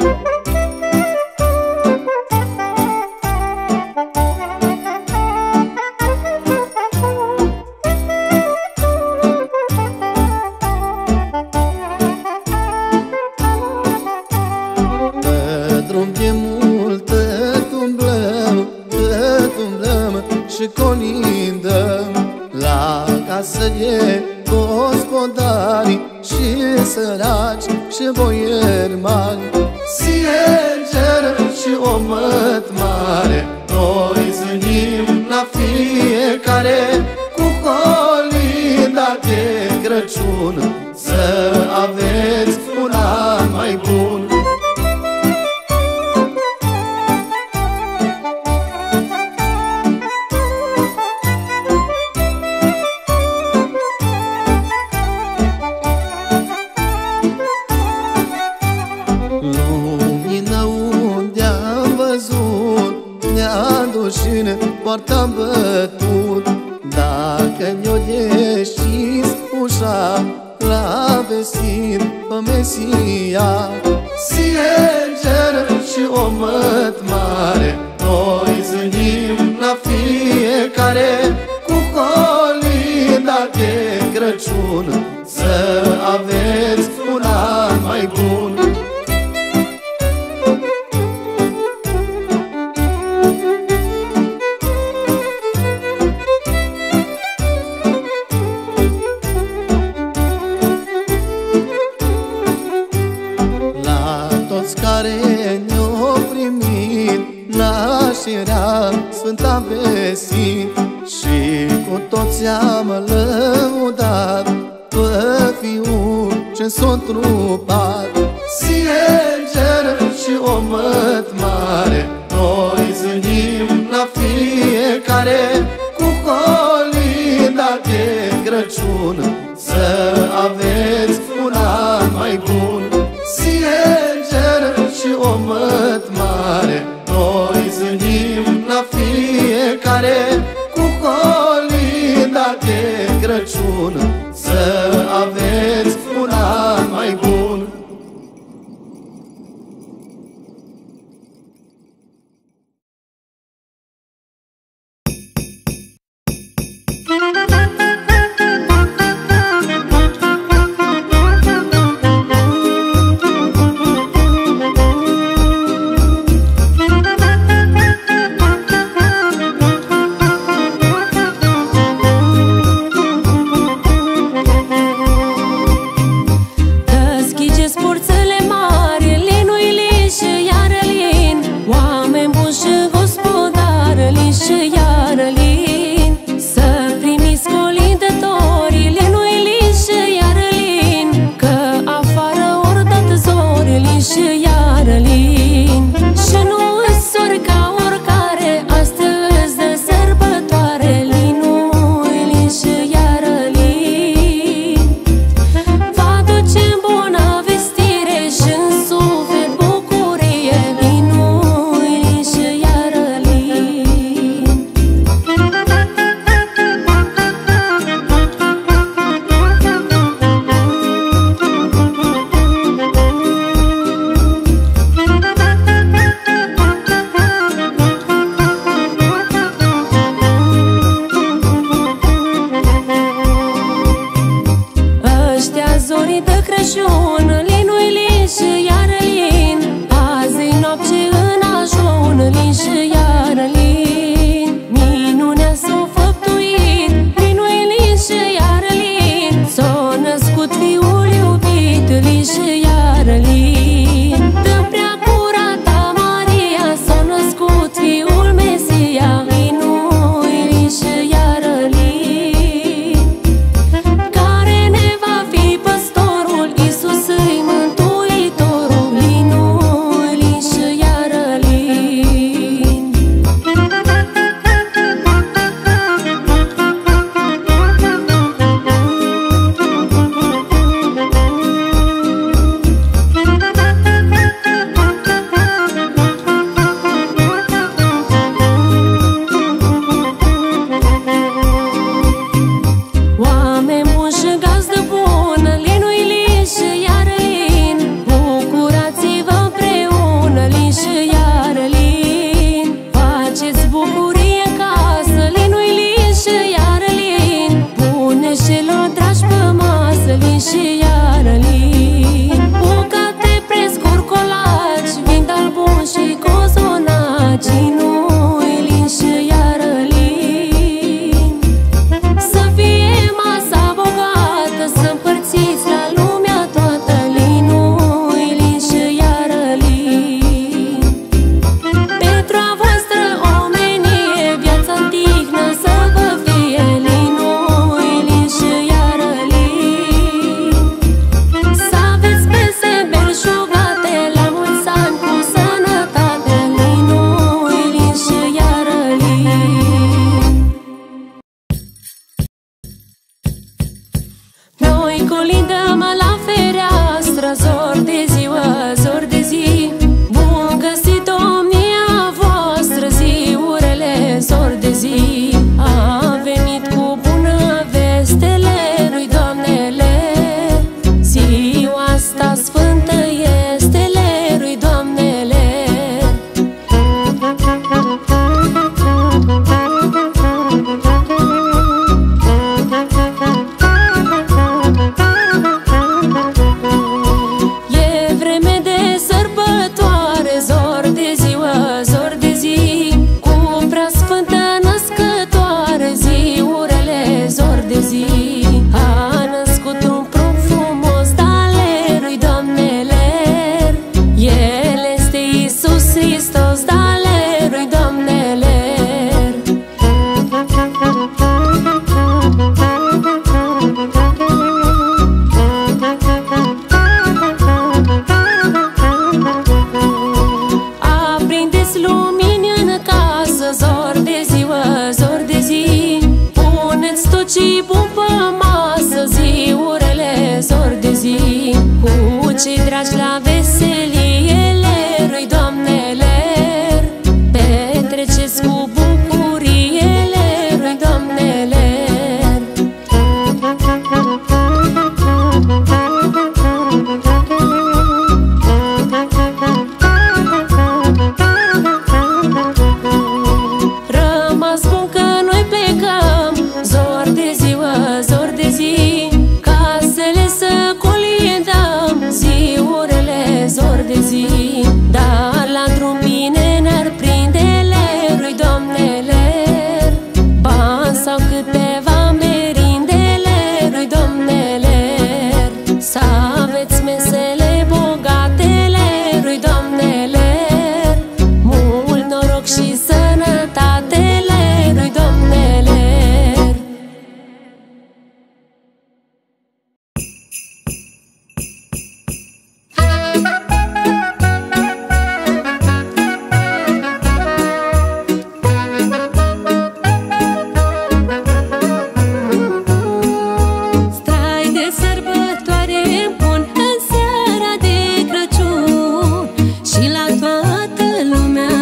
Și colindăm la casă de gospodari și săraci și boieri mari. Sincer și o măt mare, noi zânim la fiecare, cu colinda de Crăciun, să aveți un an mai bun. Și-n poarta bătut, dacă ne-o deschis ușa, l-a vestit pe Mesia. Sincer și o măt mare, noi zânim la fiecare, cu colinda de Crăciun, să aveți un an mai bun. Care ne-o primit, nașterea sfânta vestit, și cu toți am lăudat pe Fiul ce s-a întrupat. Sincer și o măt mare, noi zânim la fiecare, cu colinda de Crăciun, să aveți un an mai bun. Sincer și o măt mare,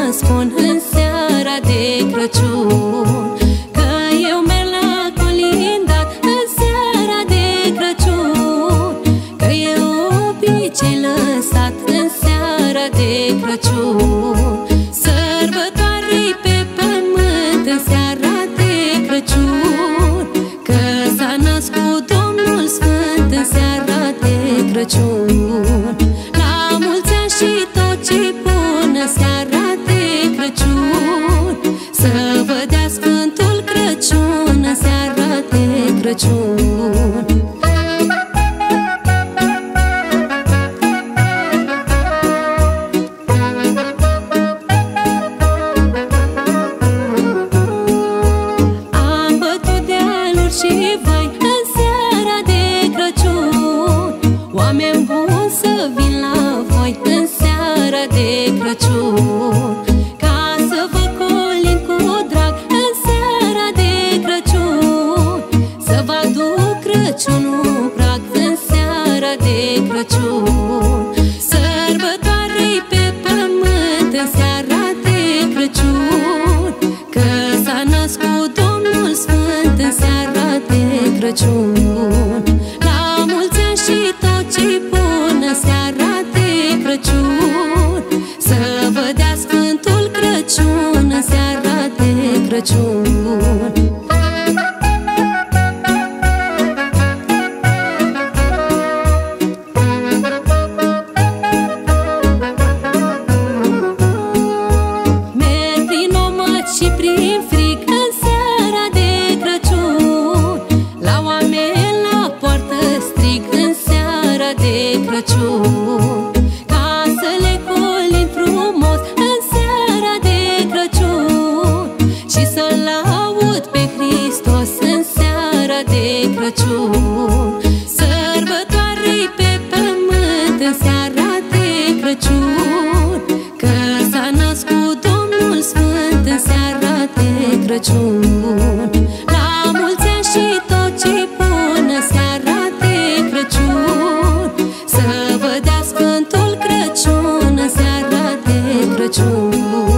spun în seara de Crăciun, că eu merg la colindat în seara de Crăciun, că e obicei lăsat în seara de Crăciun. Sărbătoare-i pe pământ în seara de Crăciun, că s-a născut Domnul Sfânt în seara de Crăciun. La mulți ani și tot ce pun în seara de Crăciun, să vă dea Sfântul Crăciun în seara de Crăciun. Am bătut dealuri și văi în seara de Crăciun, oameni buni să vin la voi în seara de Crăciun, ca să vă colind cu drag în seara de Crăciun, să vă aduc Crăciunul prag în seara de Crăciun. Sărbătoare-i pe pământ în seara de Crăciun, că s-a născut Domnul Sfânt în seara de Crăciun. La mulți ani și tot ce pun în seara de Crăciun, să vă dea Sfântul Crăciun în seara de Crăciun. Merg prin omat și prin frig în seara de Crăciun, la oameni la poartă strig în seara de Crăciun, ca să le colind frumos în seara de Crăciun și să-L laud pe Hristos în seara de Crăciun. Sărbătoare-i pe pământ în seara de Crăciun, că s-a născut Domnul Sfânt în seara de Crăciun. La mulți ani și tot ce pun în seara de Crăciun, să vă dea Sfântul Crăciun în seara de Crăciun.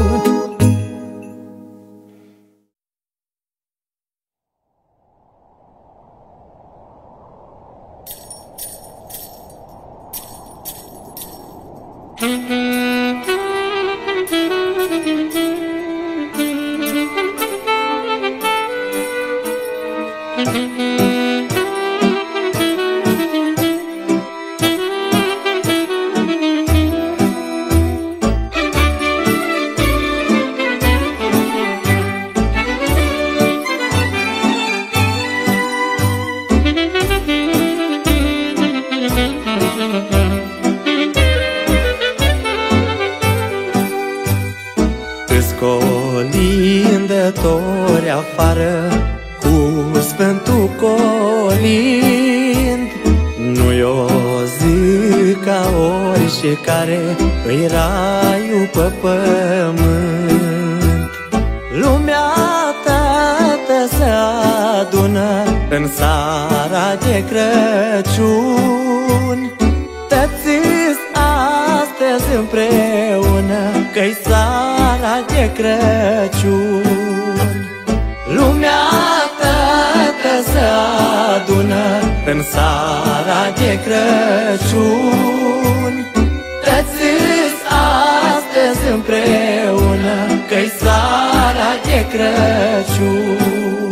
Îți colindători afară cu Sfântul colind, nu-i o zi ca oricare, îi raiul pe pământ. Lumea toată se adună în seara de Crăciun, tățiți astăzi împreună, că-i seara de Crăciun. Lumea toată se adună în seara de Crăciun, tățiți astăzi împreună, că-i seara de Crăciun.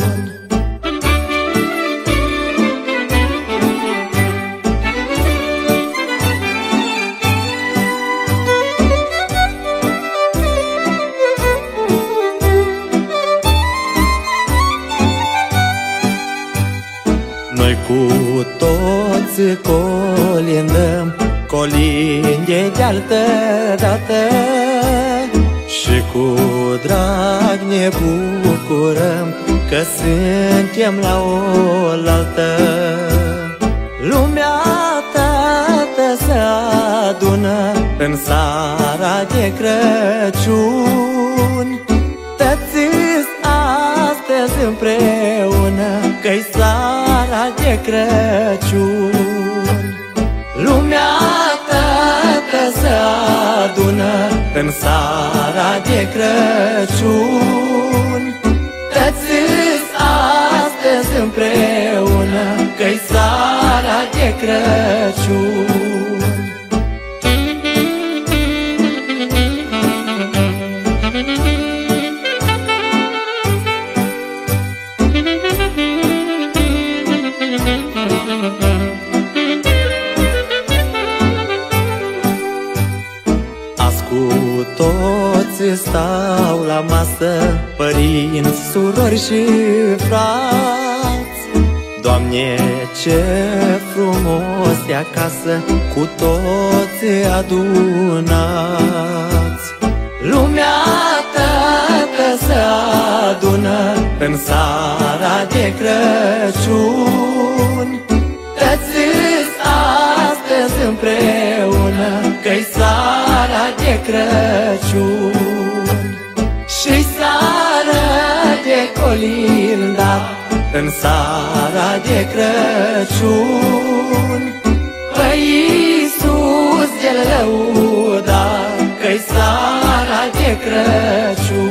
Noi cu toți colindăm colinde de-altă dată și cu drag ne bucurăm că suntem la oaltă. Lumea toată se adună în seara de Crăciun, tățiți astăzi împreună, că-i seara de Crăciun. Lumea toată se adună în seara de de Crăciun. Tăți-s astăzi împreună, că-i seara de Crăciun. Cu toți stau la masă, părinți, surori și frați. Doamne, ce frumos e acasă, cu toți adunați. Lumea toată se adună în seara de Crăciun. Tăți-s astăzi împreună, că-i seara de Crăciun. Și-i seară de colindat în seara de Crăciun. Păi Iisus de lăuda, că-i seara de Crăciun.